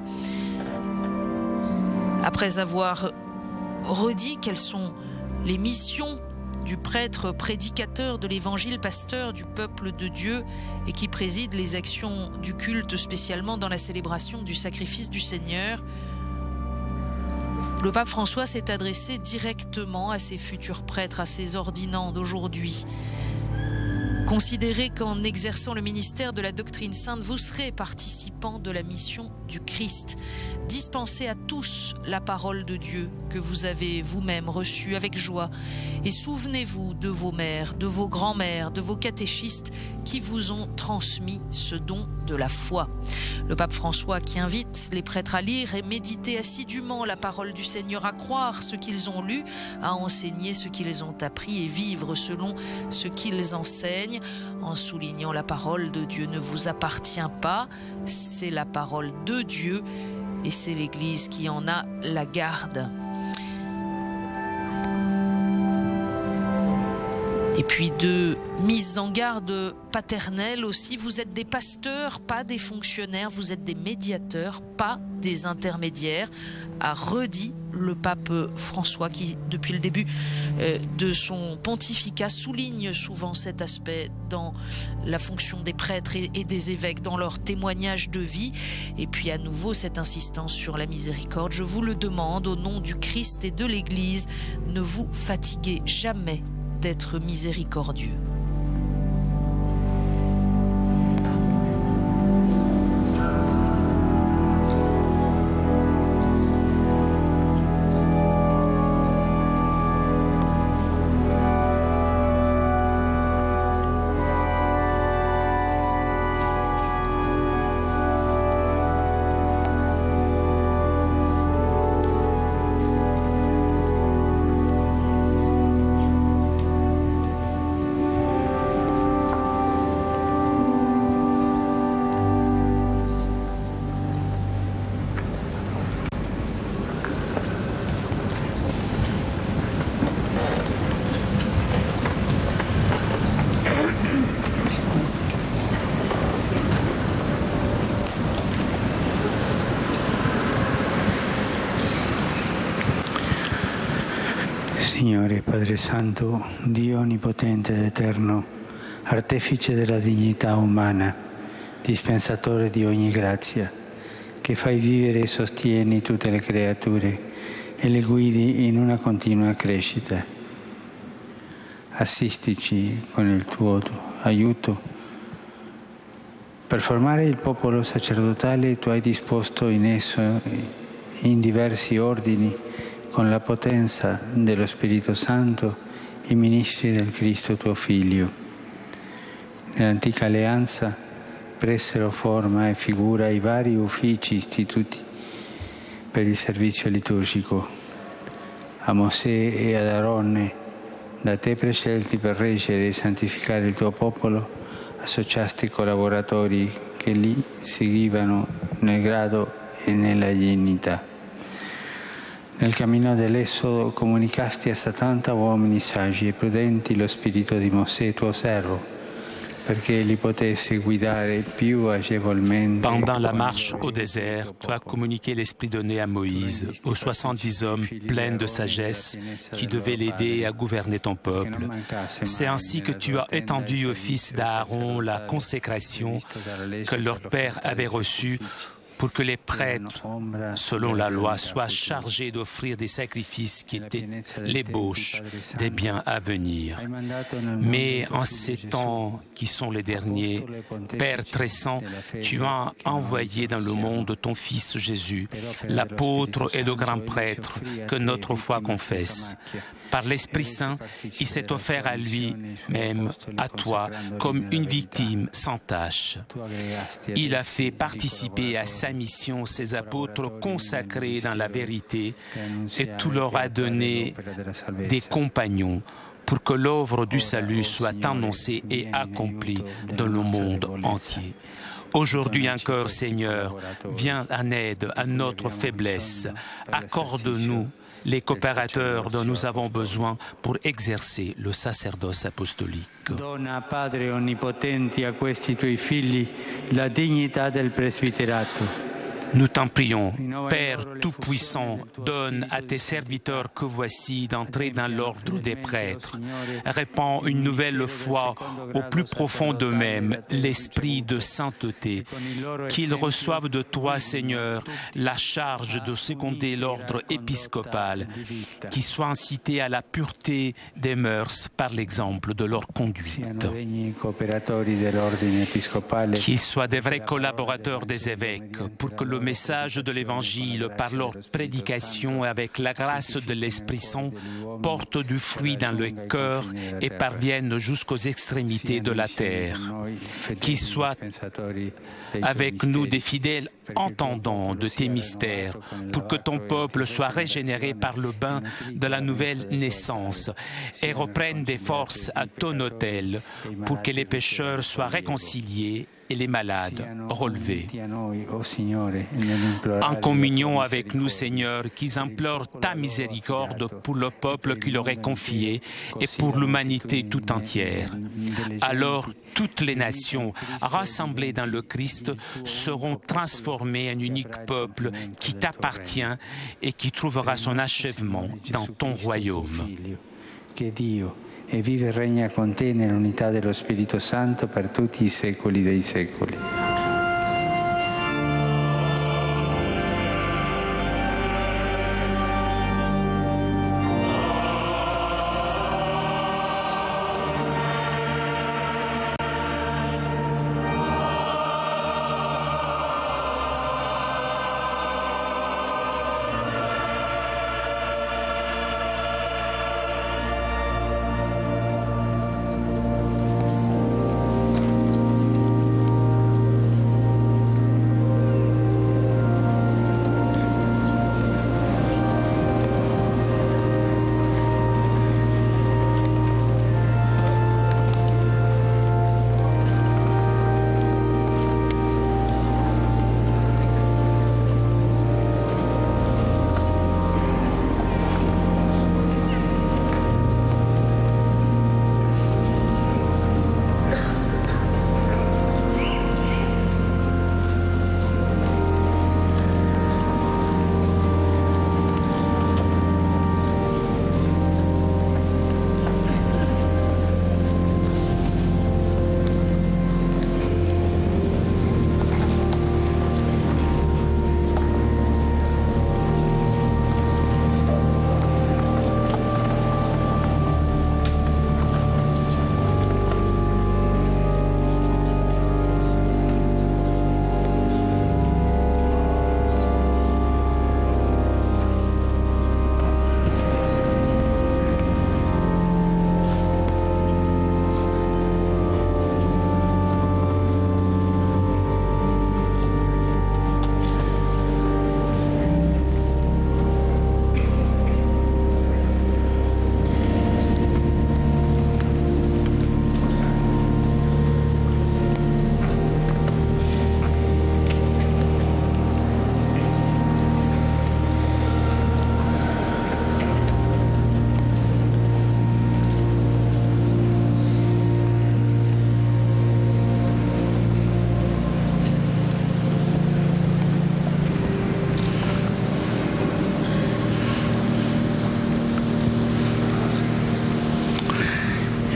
S1: Après avoir redit quelles sont les missions du prêtre prédicateur de l'évangile, pasteur du peuple de Dieu et qui préside les actions du culte, spécialement dans la célébration du sacrifice du Seigneur, le pape François s'est adressé directement à ses futurs prêtres, à ses ordinants d'aujourd'hui. Considérez qu'en exerçant le ministère de la doctrine sainte, vous serez participants de la mission du Christ. Dispensez à tous la parole de Dieu que vous avez vous-même reçue avec joie. Et souvenez-vous de vos mères, de vos grands-mères, de vos catéchistes qui vous ont transmis ce don de la foi. Le pape François qui invite les prêtres à lire et méditer assidûment la parole du Seigneur, à croire ce qu'ils ont lu, à enseigner ce qu'ils ont appris et vivre selon ce qu'ils enseignent, en soulignant la parole de Dieu ne vous appartient pas, c'est la parole de Dieu et c'est l'Église qui en a la garde. Et puis de mise en garde paternelle aussi, vous êtes des pasteurs, pas des fonctionnaires, vous êtes des médiateurs, pas des intermédiaires, a redit le pape François qui, depuis le début euh, de son pontificat, souligne souvent cet aspect dans la fonction des prêtres et, et des évêques, dans leur témoignage de vie. Et puis à nouveau cette insistance sur la miséricorde. Je vous le demande au nom du Christ et de l'Église, ne vous fatiguez jamais d'être miséricordieux.
S2: Signore, Padre Santo, Dio onnipotente ed eterno, artefice della dignità umana, dispensatore di ogni grazia, che fai vivere e sostieni tutte le creature e le guidi in una continua crescita. Assistici con il tuo aiuto. Per formare il popolo sacerdotale tu hai disposto in esso, in diversi ordini, con la potenza dello Spirito Santo, i ministri del Cristo tuo Figlio. Nell'antica alleanza presero forma e figura i vari uffici istituti per il servizio liturgico. A Mosè e ad Aronne, da te prescelti per reggere e santificare il tuo popolo, associasti collaboratori che li seguivano nel grado e nella dignità. Nel cammino dell'Esodo comunicasti a settanta uomini saggi e prudenti lo spirito di Mosè tuo servo, perché li potesse guidare più agevolmente.
S3: Pendant la marche au désert, tu as communiqué l'esprit donné à Moïse, aux soixante-dix hommes pleins de sagesse qui devaient l'aider à gouverner ton peuple. C'est ainsi que tu as étendu au fils d'Aaron la consécration que leur père avait reçue, pour que les prêtres, selon la loi, soient chargés d'offrir des sacrifices qui étaient l'ébauche des biens à venir. Mais en ces temps qui sont les derniers, Père très saint, tu as envoyé dans le monde ton Fils Jésus, l'apôtre et le grand prêtre que notre foi confesse. Par l'Esprit Saint, il s'est offert à lui-même, à toi, comme une victime sans tache. Il a fait participer à sa mission ses apôtres consacrés dans la vérité et tu leur as donné des compagnons pour que l'œuvre du salut soit annoncée et accomplie dans le monde entier. Aujourd'hui encore, Seigneur, viens en aide à notre faiblesse. Accorde-nous les coopérateurs dont nous avons besoin pour exercer le sacerdoce apostolique.
S2: Dona, Padre onnipotenti, a questi tuoi figli la dignità del presbiterato.
S3: Nous t'en prions, Père Tout-Puissant, donne à tes serviteurs que voici d'entrer dans l'ordre des prêtres. Répands une nouvelle foi au plus profond d'eux-mêmes, l'esprit de sainteté. Qu'ils reçoivent de toi, Seigneur, la charge de seconder l'ordre épiscopal, qu'ils soient incités à la pureté des mœurs par l'exemple de leur conduite. Qu'ils soient des vrais collaborateurs des évêques pour que le message de l'Évangile, par leur prédication avec la grâce de l'Esprit Saint, porte du fruit dans le cœur et parvienne jusqu'aux extrémités de la terre. Qu'ils soient avec nous des fidèles entendants de tes mystères, pour que ton peuple soit régénéré par le bain de la nouvelle naissance et reprenne des forces à ton autel, pour que les pécheurs soient réconciliés et les malades relevés. En communion avec nous, Seigneur, qu'ils implorent ta miséricorde pour le peuple qui leur est confié et pour l'humanité tout entière. Alors, toutes les nations rassemblées dans le Christ seront transformées en unique peuple qui t'appartient et qui trouvera son achèvement dans ton royaume.
S2: E vive e regna con te nell'unità dello Spirito Santo per tutti i secoli dei secoli.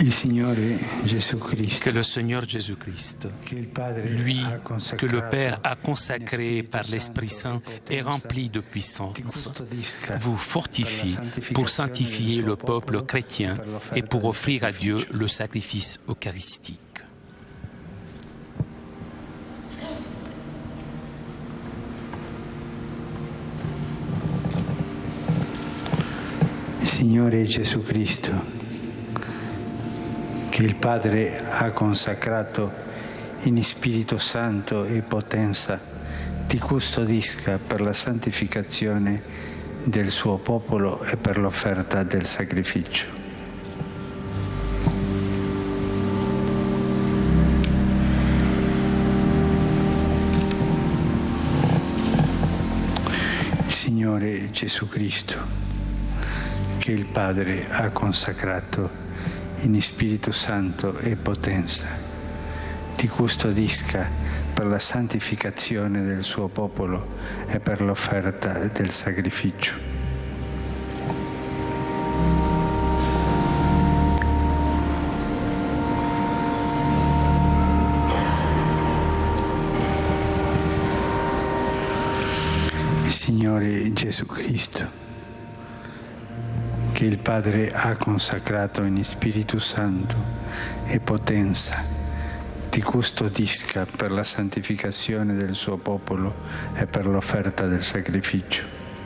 S3: Que le Seigneur Jésus-Christ, lui que le Père a consacré par l'Esprit Saint et rempli de puissance, vous fortifie pour sanctifier le peuple chrétien et pour offrir à Dieu le sacrifice eucharistique.
S2: Signore Gesù Cristo, che il Padre ha consacrato in Spirito Santo e potenza, ti custodisca per la santificazione del suo popolo e per l'offerta del sacrificio. Signore Gesù Cristo, che il Padre ha consacrato in Spirito Santo e potenza, ti custodisca per la santificazione del suo popolo e per l'offerta del sacrificio. Signore Gesù Cristo, che il Padre ha consacrato in Spirito Santo e potenza, ti custodisca per la santificazione del suo popolo e per l'offerta del sacrificio.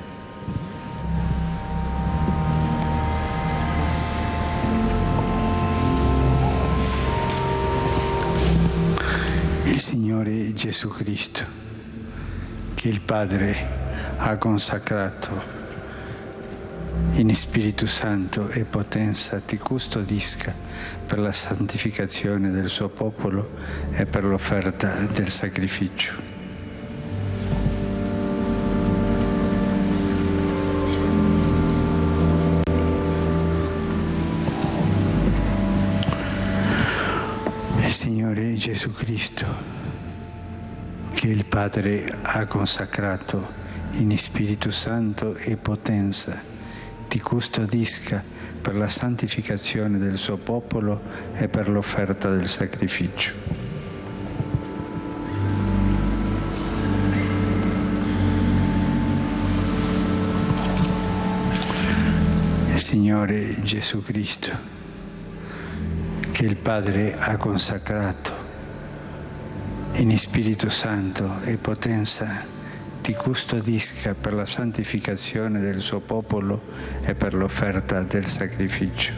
S2: Il Signore Gesù Cristo, che il Padre ha consacrato in Spirito Santo e potenza, ti custodisca per la santificazione del suo popolo e per l'offerta del sacrificio. Signore Gesù Cristo, che il Padre ha consacrato in Spirito Santo e potenza, ti custodisca per la santificazione del suo popolo e per l'offerta del sacrificio. Signore Gesù Cristo, che il Padre ha consacrato in Spirito Santo e potenza, ti custodisca per la santificazione del suo popolo e per l'offerta del sacrificio.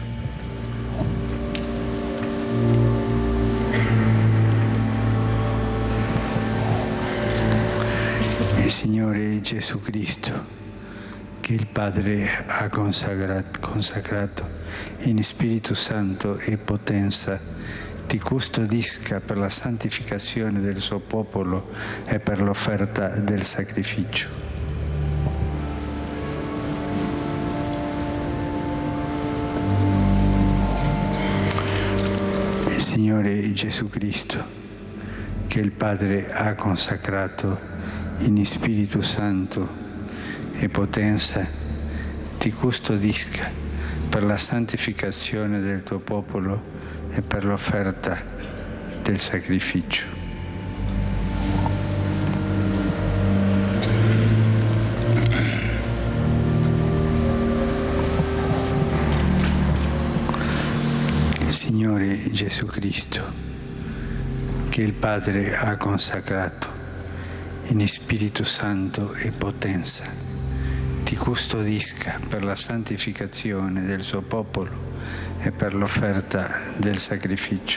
S2: Il Signore Gesù Cristo, che il Padre ha consacrato, consacrato in Spirito Santo e potenza, ti custodisca per la santificazione del suo popolo e per l'offerta del sacrificio. Signore Gesù Cristo, che il Padre ha consacrato in Spirito Santo e potenza, ti custodisca per la santificazione del tuo popolo e per l'offerta del sacrificio. Signore Gesù Cristo, che il Padre ha consacrato in Spirito Santo e potenza, ti custodisca per la santificazione del suo popolo e per l'offerta del sacrificio.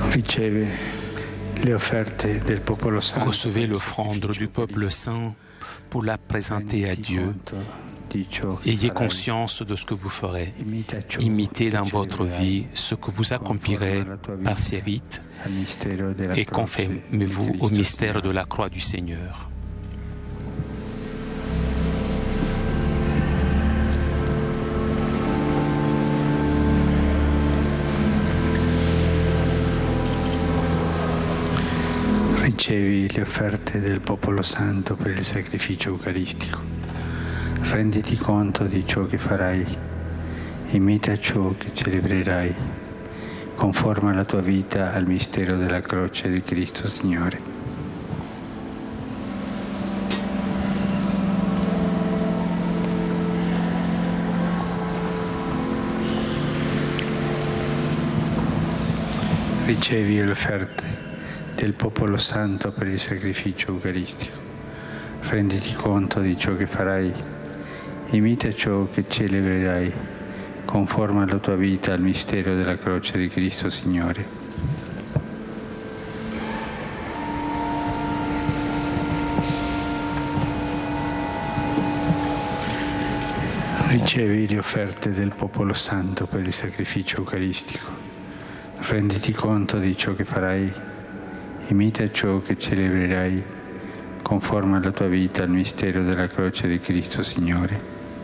S3: Recevez l'offrande du peuple saint pour la présenter à Dieu. Ayez conscience de ce que vous ferez. Imitez dans votre vie ce que vous accomplirez par ces rites et conformez-vous au mystère de la croix du Seigneur.
S2: Ricevi le offerte del popolo santo per il sacrificio eucaristico. Renditi conto di ciò che farai, imita ciò che celebrerai, conforma la tua vita al mistero della croce di Cristo Signore. Ricevi le offerte del popolo santo per il sacrificio eucaristico. Renditi conto di ciò che farai, imita ciò che celebrerai, conforma la tua vita al mistero della croce di Cristo Signore. Ricevi le offerte del popolo santo per il sacrificio eucaristico. Renditi conto di ciò che farai, imita ciò che celebrerai, conforma la tua vita al mistero della croce di Cristo Signore.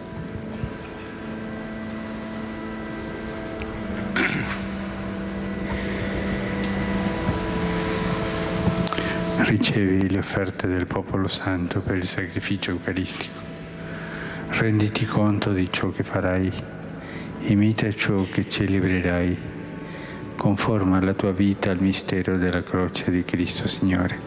S2: Ricevi le offerte del popolo santo per il sacrificio eucaristico. Renditi conto di ciò che farai, imita ciò che celebrerai, conforma la tua vita al mistero della croce di Cristo Signore.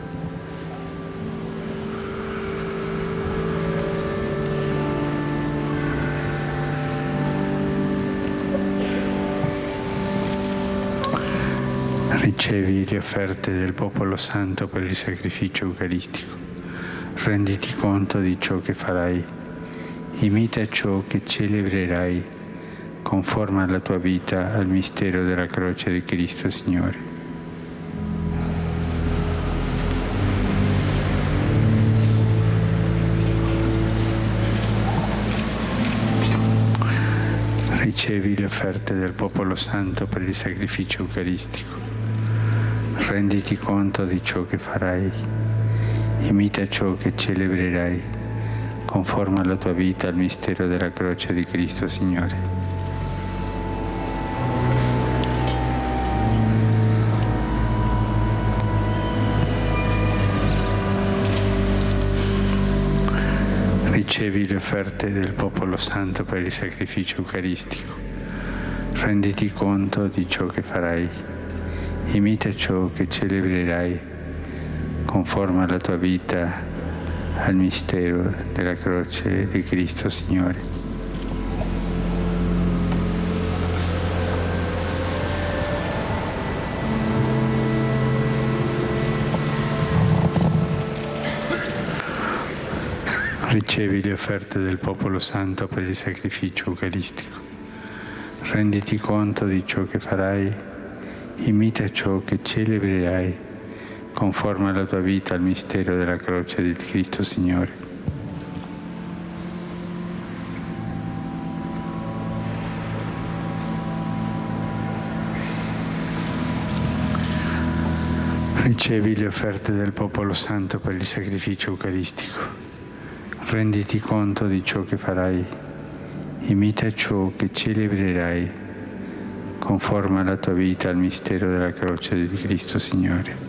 S2: Ricevi le offerte del popolo santo per il sacrificio eucaristico. Renditi conto di ciò che farai, imita ciò che celebrerai, conforma la tua vita al mistero della croce di Cristo Signore. Ricevi le offerte del popolo santo per il sacrificio eucaristico. Renditi conto di ciò che farai, imita ciò che celebrerai, conforma la tua vita al mistero della croce di Cristo Signore. Ricevi le offerte del popolo santo per il sacrificio eucaristico. Renditi conto di ciò che farai, imita ciò che celebrerai, conforma la tua vita al mistero della croce di Cristo Signore. Ricevi le offerte del popolo santo per il sacrificio eucaristico. Renditi conto di ciò che farai, imita ciò che celebrerai, conforma la tua vita al mistero della croce di Cristo Signore. Ricevi le offerte del popolo santo per il sacrificio eucaristico. Renditi conto di ciò che farai, imita ciò che celebrerai, conforma la tua vita al mistero della croce di Cristo Signore.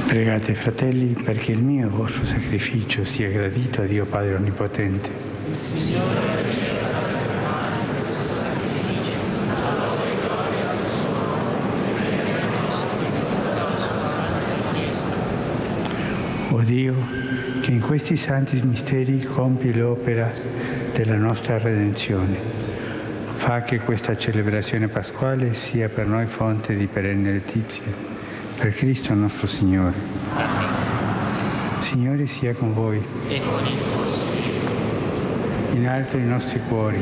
S2: Pregate, fratelli, perché il mio e il vostro sacrificio sia gradito a Dio Padre Onnipotente. O Dio, che in questi santi misteri compi l'opera della nostra redenzione, fa che questa celebrazione pasquale sia per noi fonte di perenne letizia. Per Cristo nostro Signore. Amen. Signore sia con voi. E con il tuo spirito. In alto i nostri cuori.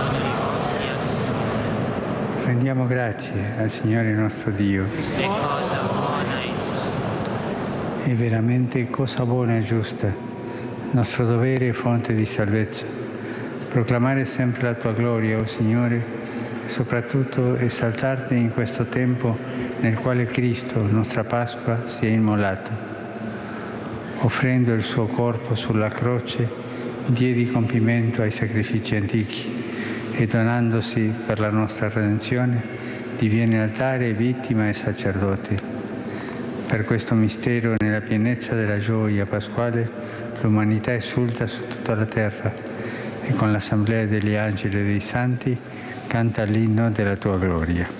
S2: Rendiamo grazie al Signore nostro Dio.
S5: È cosa buona e giusta.
S2: È veramente cosa buona e giusta, nostro dovere e fonte di salvezza. Proclamare sempre la tua gloria, o Signore, soprattutto esaltarti in questo tempo nel quale Cristo, nostra Pasqua, si è immolato. Offrendo il suo corpo sulla croce, diedi compimento ai sacrifici antichi e donandosi per la nostra redenzione, diviene altare, vittima e sacerdote. Per questo mistero, nella pienezza della gioia pasquale, l'umanità esulta su tutta la terra e con l'assemblea degli angeli e dei santi canta l'inno della tua gloria.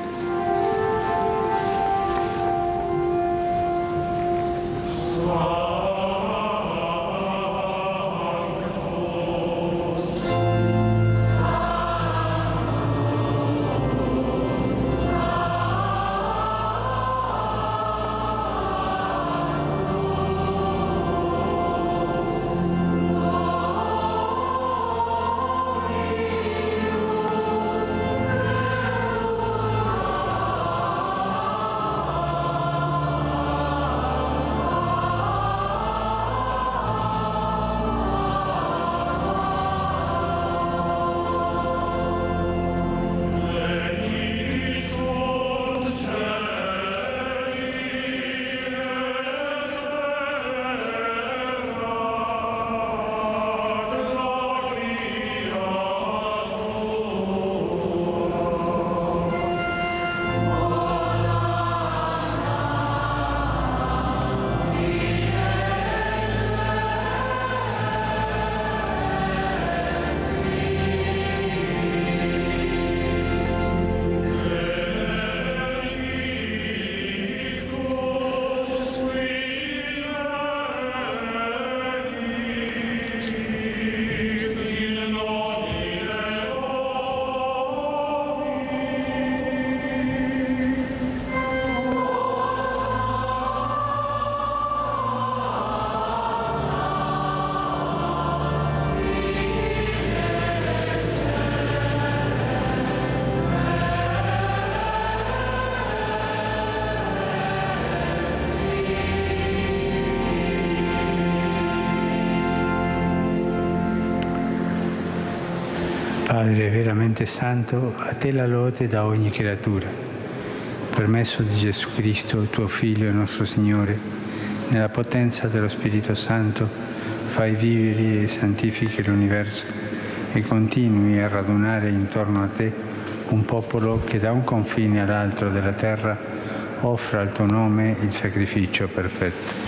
S2: Padre veramente santo, a te la lode da ogni creatura. Per mezzo di Gesù Cristo, tuo Figlio e nostro Signore, nella potenza dello Spirito Santo, fai vivere e santifichi l'universo e continui a radunare intorno a te un popolo che da un confine all'altro della terra offra al tuo nome il sacrificio perfetto.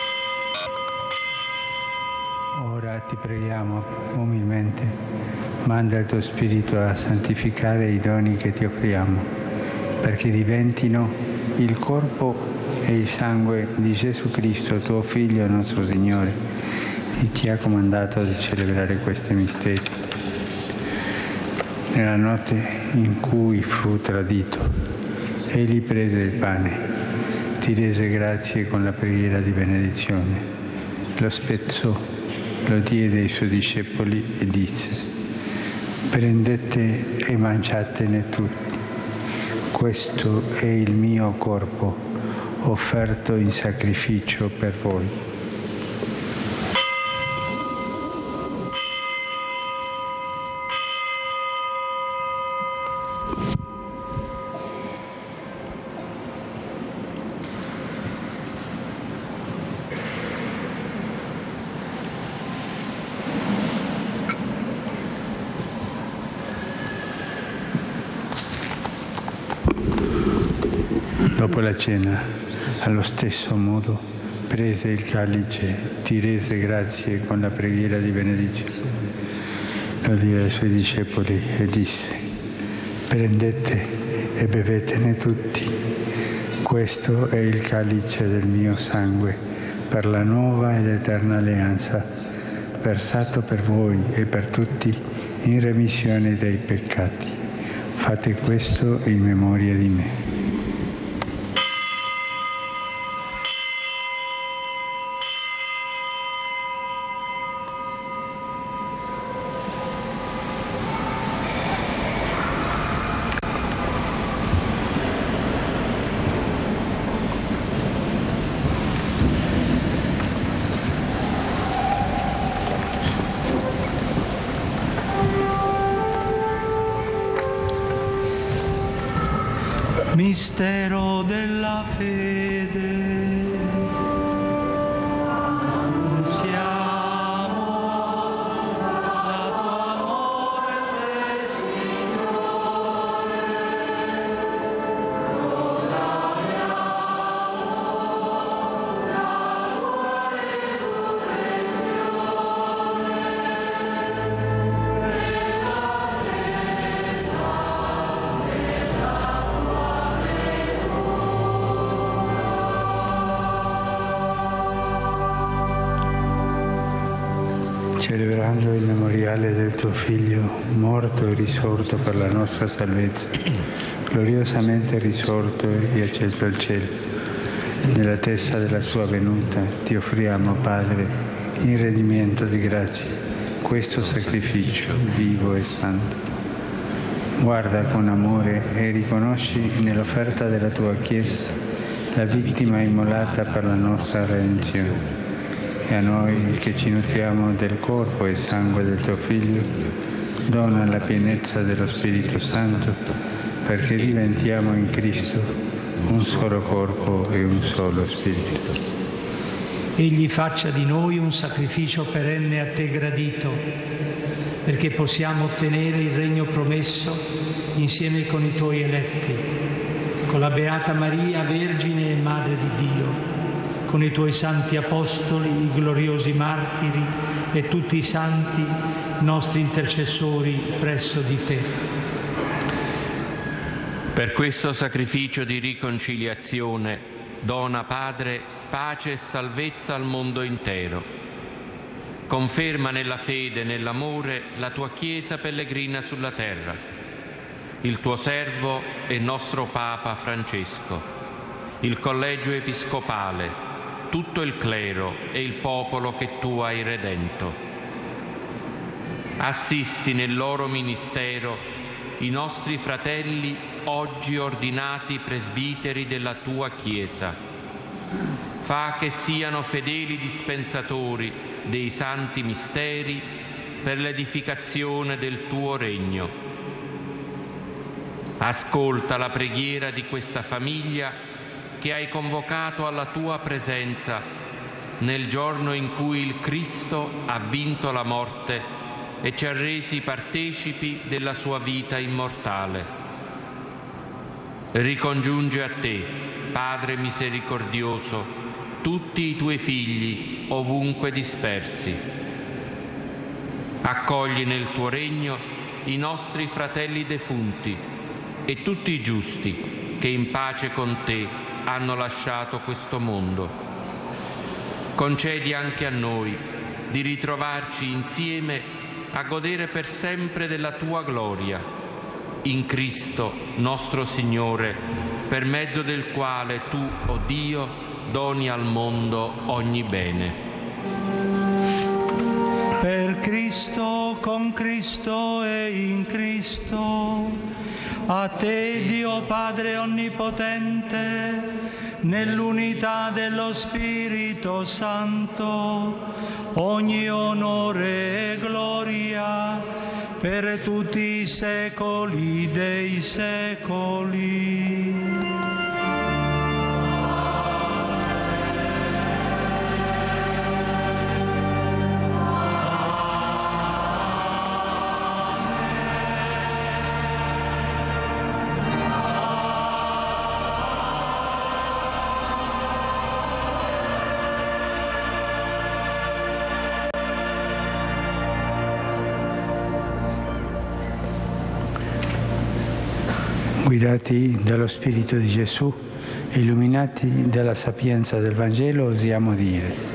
S2: Ora ti preghiamo umilmente, manda il tuo Spirito a santificare i doni che ti offriamo, perché diventino il corpo e il sangue di Gesù Cristo, tuo Figlio e nostro Signore, che ti ha comandato di celebrare questi misteri. Nella notte in cui fu tradito, egli prese il pane, ti rese grazie con la preghiera di benedizione, lo spezzò, lo diede ai suoi discepoli e disse: prendete e mangiatene tutti, questo è il mio corpo offerto in sacrificio per voi. Dopo la cena, Allo stesso modo prese il calice, ti rese grazie con la preghiera di benedizione. Lo diede ai suoi discepoli e disse: prendete e bevetene tutti. Questo è il calice del mio sangue per la nuova ed eterna alleanza, versato per voi e per tutti in remissione dei peccati. Fate questo in memoria di me.
S12: Mistero della fede.
S2: Celebrando il memoriale del tuo Figlio, morto e risorto per la nostra salvezza, gloriosamente risorto e acceso al cielo, nell'attesa della sua venuta, ti offriamo, Padre, in redimento di grazie, questo sacrificio vivo e santo. Guarda con amore e riconosci nell'offerta della tua Chiesa la vittima immolata per la nostra redenzione. E a noi che ci nutriamo del corpo e sangue del tuo Figlio, dona la pienezza dello Spirito Santo, perché diventiamo in Cristo un solo corpo e un solo Spirito.
S12: Egli faccia di noi un sacrificio perenne a te gradito, perché possiamo ottenere il regno promesso insieme con i tuoi eletti, con la Beata Maria, Vergine e Madre di Dio, con i tuoi santi apostoli, i gloriosi martiri e tutti i santi nostri intercessori presso di te.
S13: Per questo sacrificio di riconciliazione dona, Padre, pace e salvezza al mondo intero. Conferma nella fede e nell'amore la tua Chiesa pellegrina sulla terra, il tuo servo e nostro Papa Francesco, il collegio episcopale, tutto il clero e il popolo che tu hai redento. Assisti nel loro ministero i nostri fratelli oggi ordinati presbiteri della tua Chiesa. Fa che siano fedeli dispensatori dei santi misteri per l'edificazione del tuo regno. Ascolta la preghiera di questa famiglia che hai convocato alla tua presenza nel giorno in cui il Cristo ha vinto la morte e ci ha resi partecipi della sua vita immortale. Ricongiunge a te, Padre misericordioso, tutti i tuoi figli ovunque dispersi. Accogli nel tuo regno i nostri fratelli defunti e tutti i giusti che in pace con te hanno lasciato questo mondo. Concedi anche a noi di ritrovarci insieme a godere per sempre della tua gloria, in Cristo nostro Signore, per mezzo del quale tu, o Dio, doni al mondo ogni bene.
S12: Per Cristo, con Cristo e in Cristo, a te, Dio Padre Onnipotente, nell'unità dello Spirito Santo, ogni onore e gloria per tutti i secoli dei secoli.
S2: Guidati dallo Spirito di Gesù, illuminati dalla sapienza del Vangelo, osiamo dire: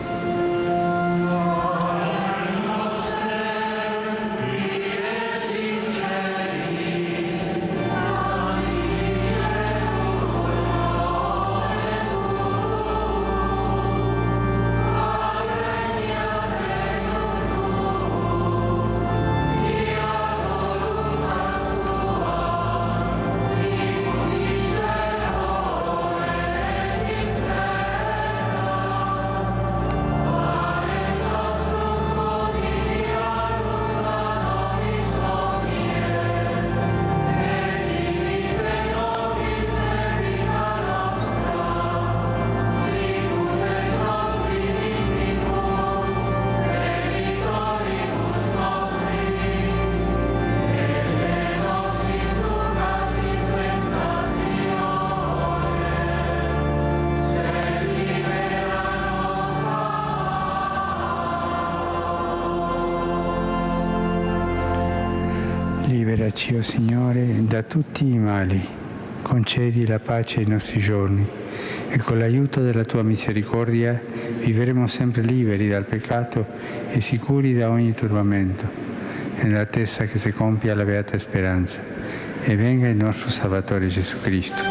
S2: Liberaci, o Signore, da tutti i mali, concedi la pace ai nostri giorni e con l'aiuto della Tua misericordia vivremo sempre liberi dal peccato e sicuri da ogni turbamento, nell'attesa che si compia la beata speranza e venga il nostro Salvatore Gesù Cristo.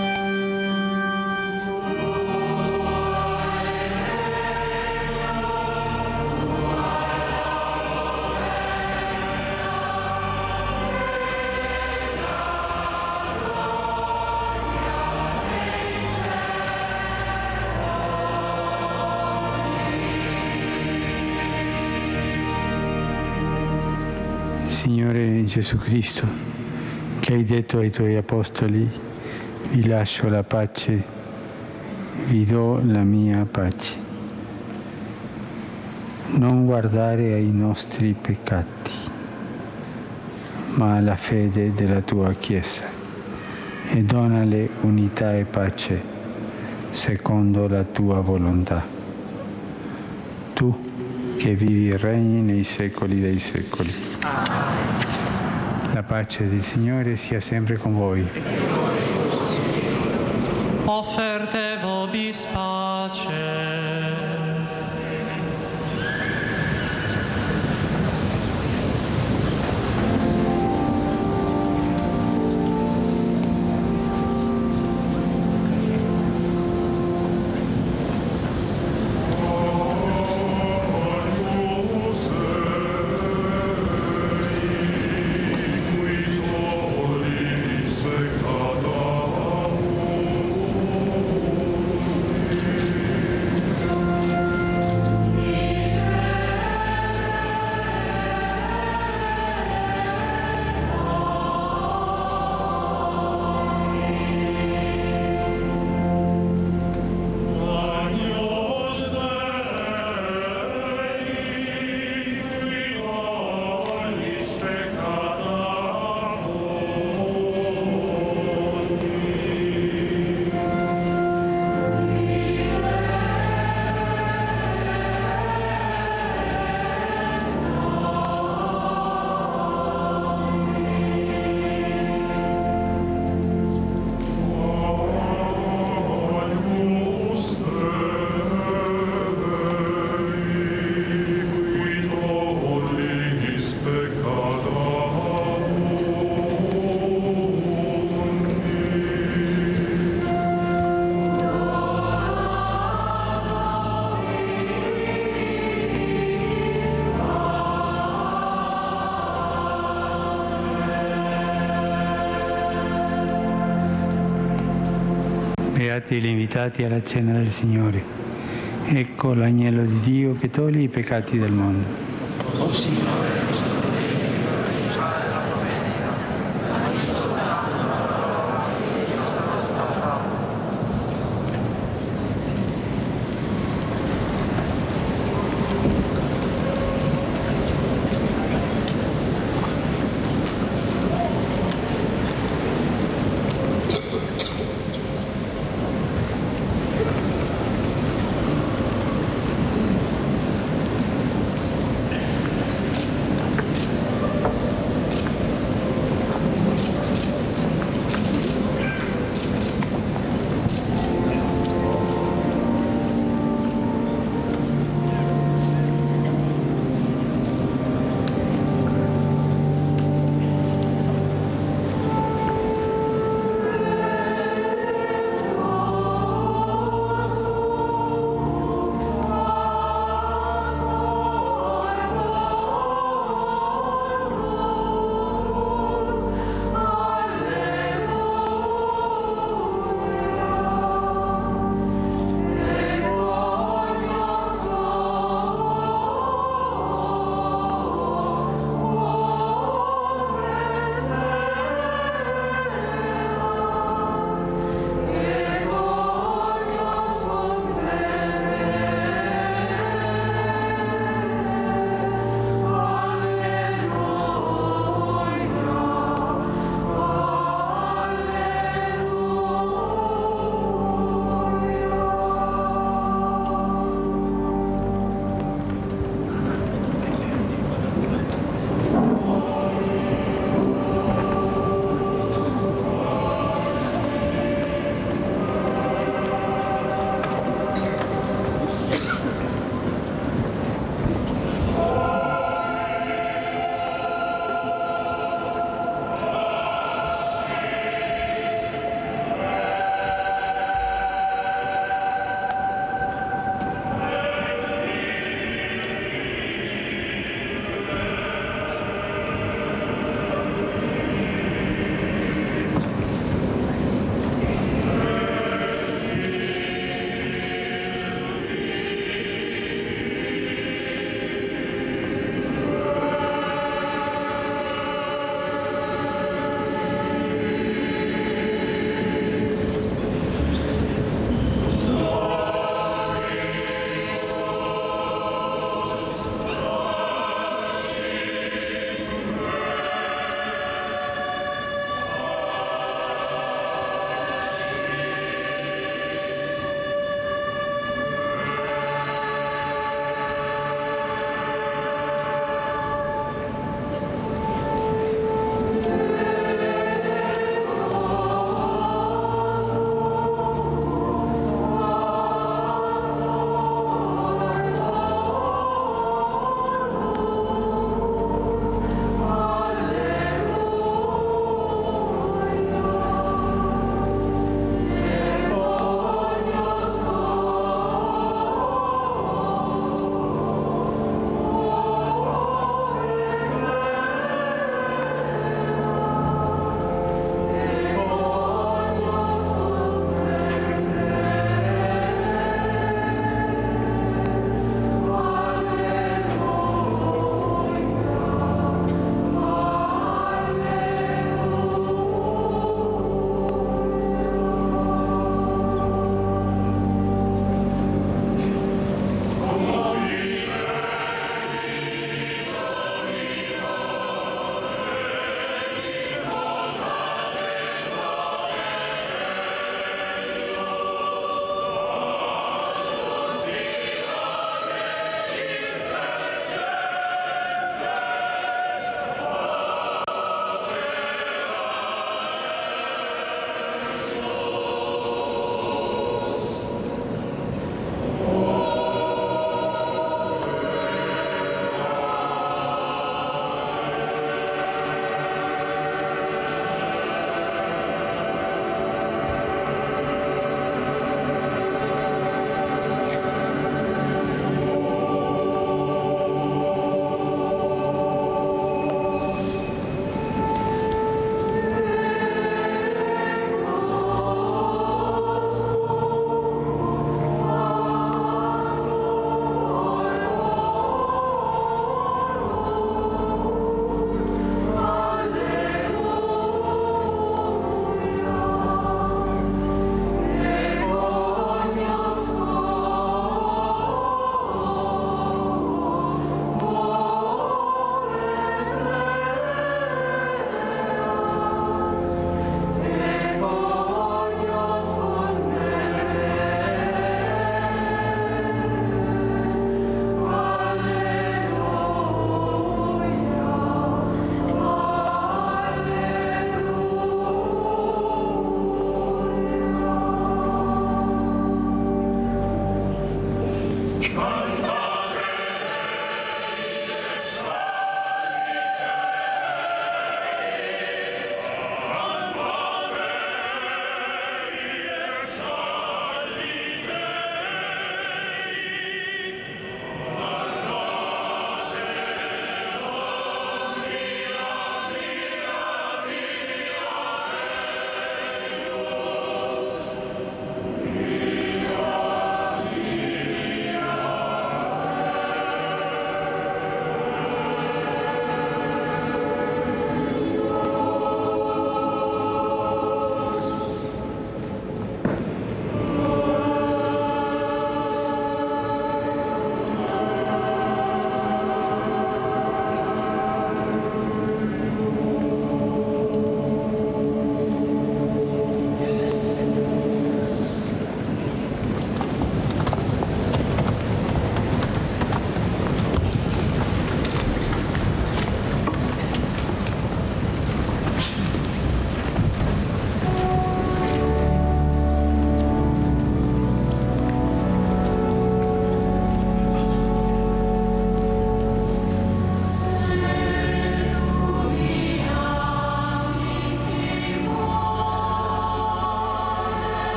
S2: Signore Gesù Cristo, che hai detto ai Tuoi Apostoli: vi lascio la pace, vi do la mia pace. Non guardare ai nostri peccati, ma alla fede della Tua Chiesa, e donale unità e pace secondo la Tua volontà. Tu che vivi e regni nei secoli dei secoli. La pace del Signore sia sempre con voi.
S5: Offerte vobis pace.
S2: Beati gli invitati alla cena del Signore. Ecco l'agnello di Dio che toglie i peccati del mondo.
S5: Oh Signore.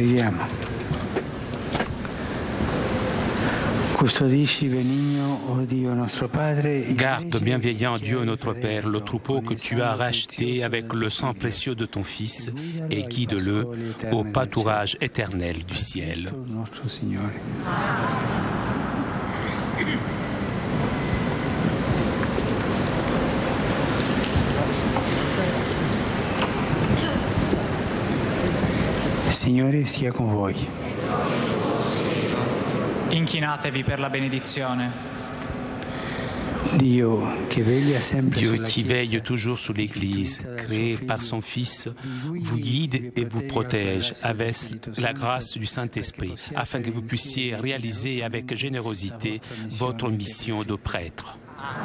S2: Preghiamo.
S3: Garde, bienveillant Dieu notre Père, le troupeau que tu as racheté avec le sang précieux de ton Fils et guide-le au pâturage éternel du ciel.
S2: Signore sia con voi.
S14: Inchinatevi per la benedizione.
S2: Dieu
S3: qui veille toujours sur l'Église, créée par son Fils, vous guide et vous protège avec la grâce du Saint-Esprit, afin que vous puissiez réaliser avec générosité votre mission de prêtre.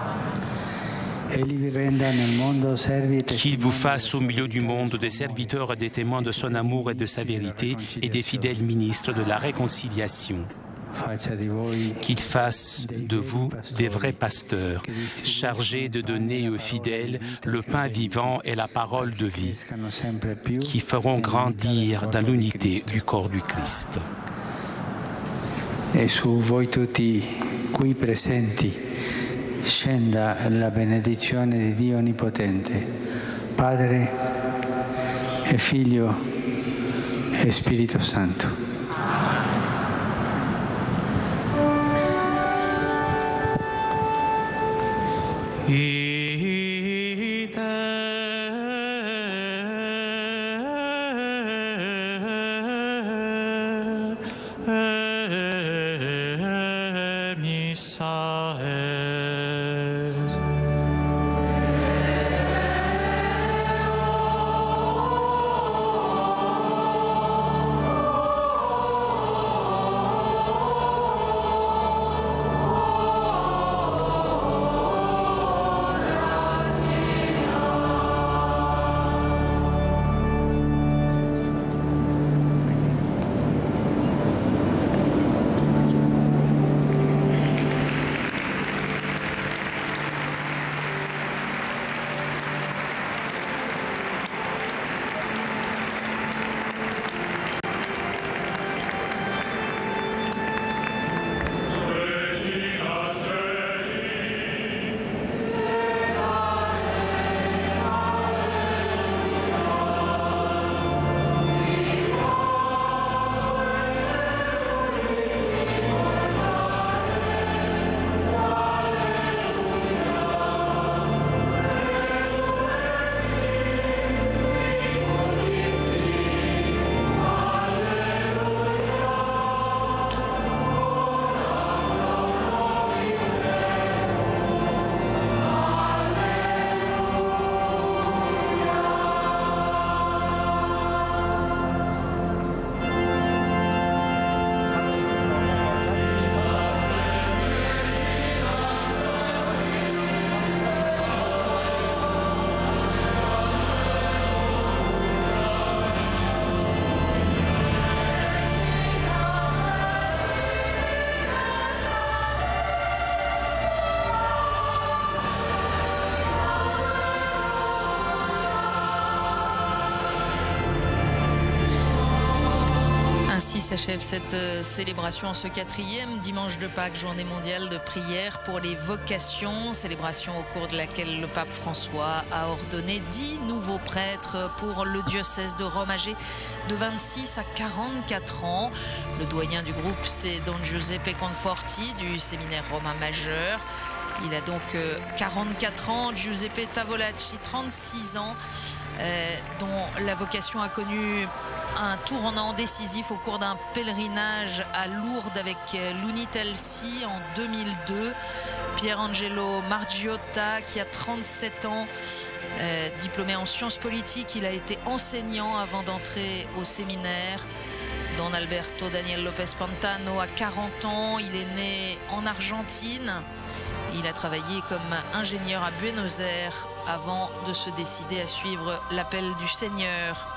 S3: Qu'il vous fasse au milieu du monde des serviteurs et des témoins de son amour et de sa vérité et des fidèles ministres de la réconciliation. Qu'il fasse de vous des vrais pasteurs, chargés de donner aux fidèles le pain vivant et la parole de vie, qui feront grandir dans l'unité du corps du Christ.
S2: Et su voi tutti qui presenti scenda la benedizione di Dio Onnipotente, Padre e Figlio e Spirito Santo.
S1: Ainsi s'achève cette euh, célébration en ce quatrième dimanche de Pâques, journée mondiale de prière pour les vocations, célébration au cours de laquelle le pape François a ordonné dix nouveaux prêtres pour le diocèse de Rome âgés de vingt-six à quarante-quatre ans. Le doyen du groupe, c'est Don Giuseppe Conforti du séminaire romain majeur. Il a donc euh, quarante-quatre ans, Giuseppe Tavolacci, trente-six ans, euh, dont la vocation a connu un tournant décisif au cours d'un pèlerinage à Lourdes avec l'Unitelsi en deux mille deux. Pierangelo Margiotta, qui a trente-sept ans, euh, diplômé en sciences politiques, il a été enseignant avant d'entrer au séminaire. Don Alberto Daniel Lopez Pantano a quarante ans, il est né en Argentine. Il a travaillé comme ingénieur à Buenos Aires avant de se décider à suivre l'appel du Seigneur.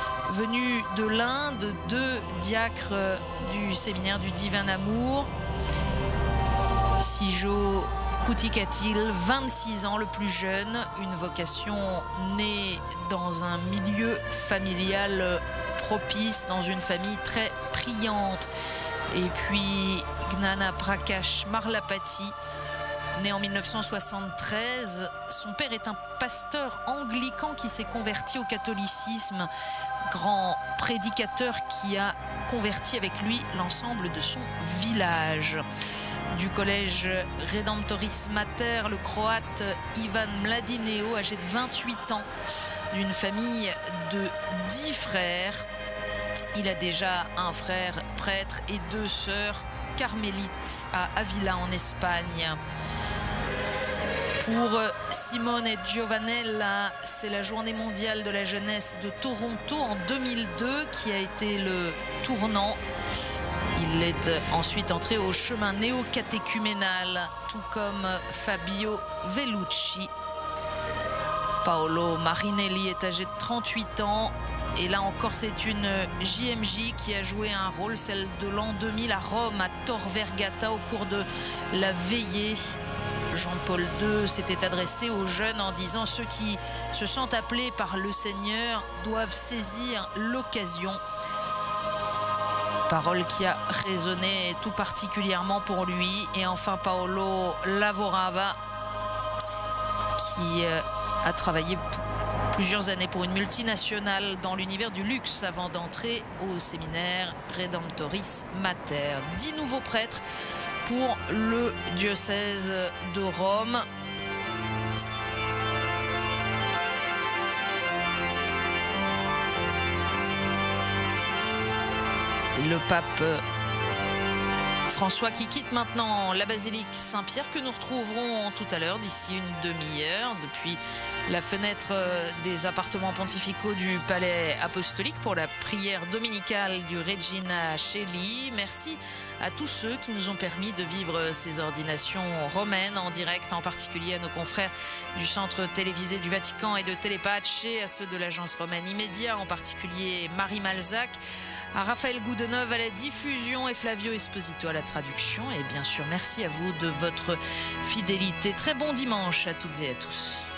S1: Venu de l'Inde, deux diacres du séminaire du Divin Amour, Sijo Koutikatil, vingt-six ans, le plus jeune, une vocation née dans un milieu familial propice, dans une famille très priante. Et puis Gnana Prakash Marlapati, né en mille neuf cent soixante-treize, son père est un pasteur anglican qui s'est converti au catholicisme, grand prédicateur qui a converti avec lui l'ensemble de son village. Du collège Redemptoris Mater, le croate Ivan Mladineo, âgé de vingt-huit ans, d'une famille de dix frères. Il a déjà un frère prêtre et deux sœurs carmélites à Avila en Espagne. Pour Simone et Giovanella, c'est la journée mondiale de la jeunesse de Toronto en deux mille deux qui a été le tournant. Il est ensuite entré au chemin néo-catéchuménal, tout comme Fabio Vellucci. Paolo Marinelli est âgé de trente-huit ans. Et là encore, c'est une J M J qui a joué un rôle, celle de l'an deux mille à Rome, à Tor Vergata, au cours de la veillée. Jean-Paul deux s'était adressé aux jeunes en disant « Ceux qui se sentent appelés par le Seigneur doivent saisir l'occasion ». Parole qui a résonné tout particulièrement pour lui. Et enfin Paolo Lavorava, qui a travaillé plusieurs années pour une multinationale dans l'univers du luxe avant d'entrer au séminaire Redemptoris Mater. Dix nouveaux prêtres pour le diocèse de Rome. Le pape François qui quitte maintenant la basilique Saint-Pierre, que nous retrouverons tout à l'heure d'ici une demi-heure depuis la fenêtre des appartements pontificaux du palais apostolique pour la prière dominicale du Regina Coeli. Merci à tous ceux qui nous ont permis de vivre ces ordinations romaines en direct, en particulier à nos confrères du centre télévisé du Vatican et de Télépatch, et à ceux de l'agence romaine Immédia, en particulier Marie Malzac, à Raphaël Goudeneuve à la diffusion et Flavio Esposito à la traduction. Et bien sûr, merci à vous de votre fidélité. Très bon dimanche à toutes et à tous.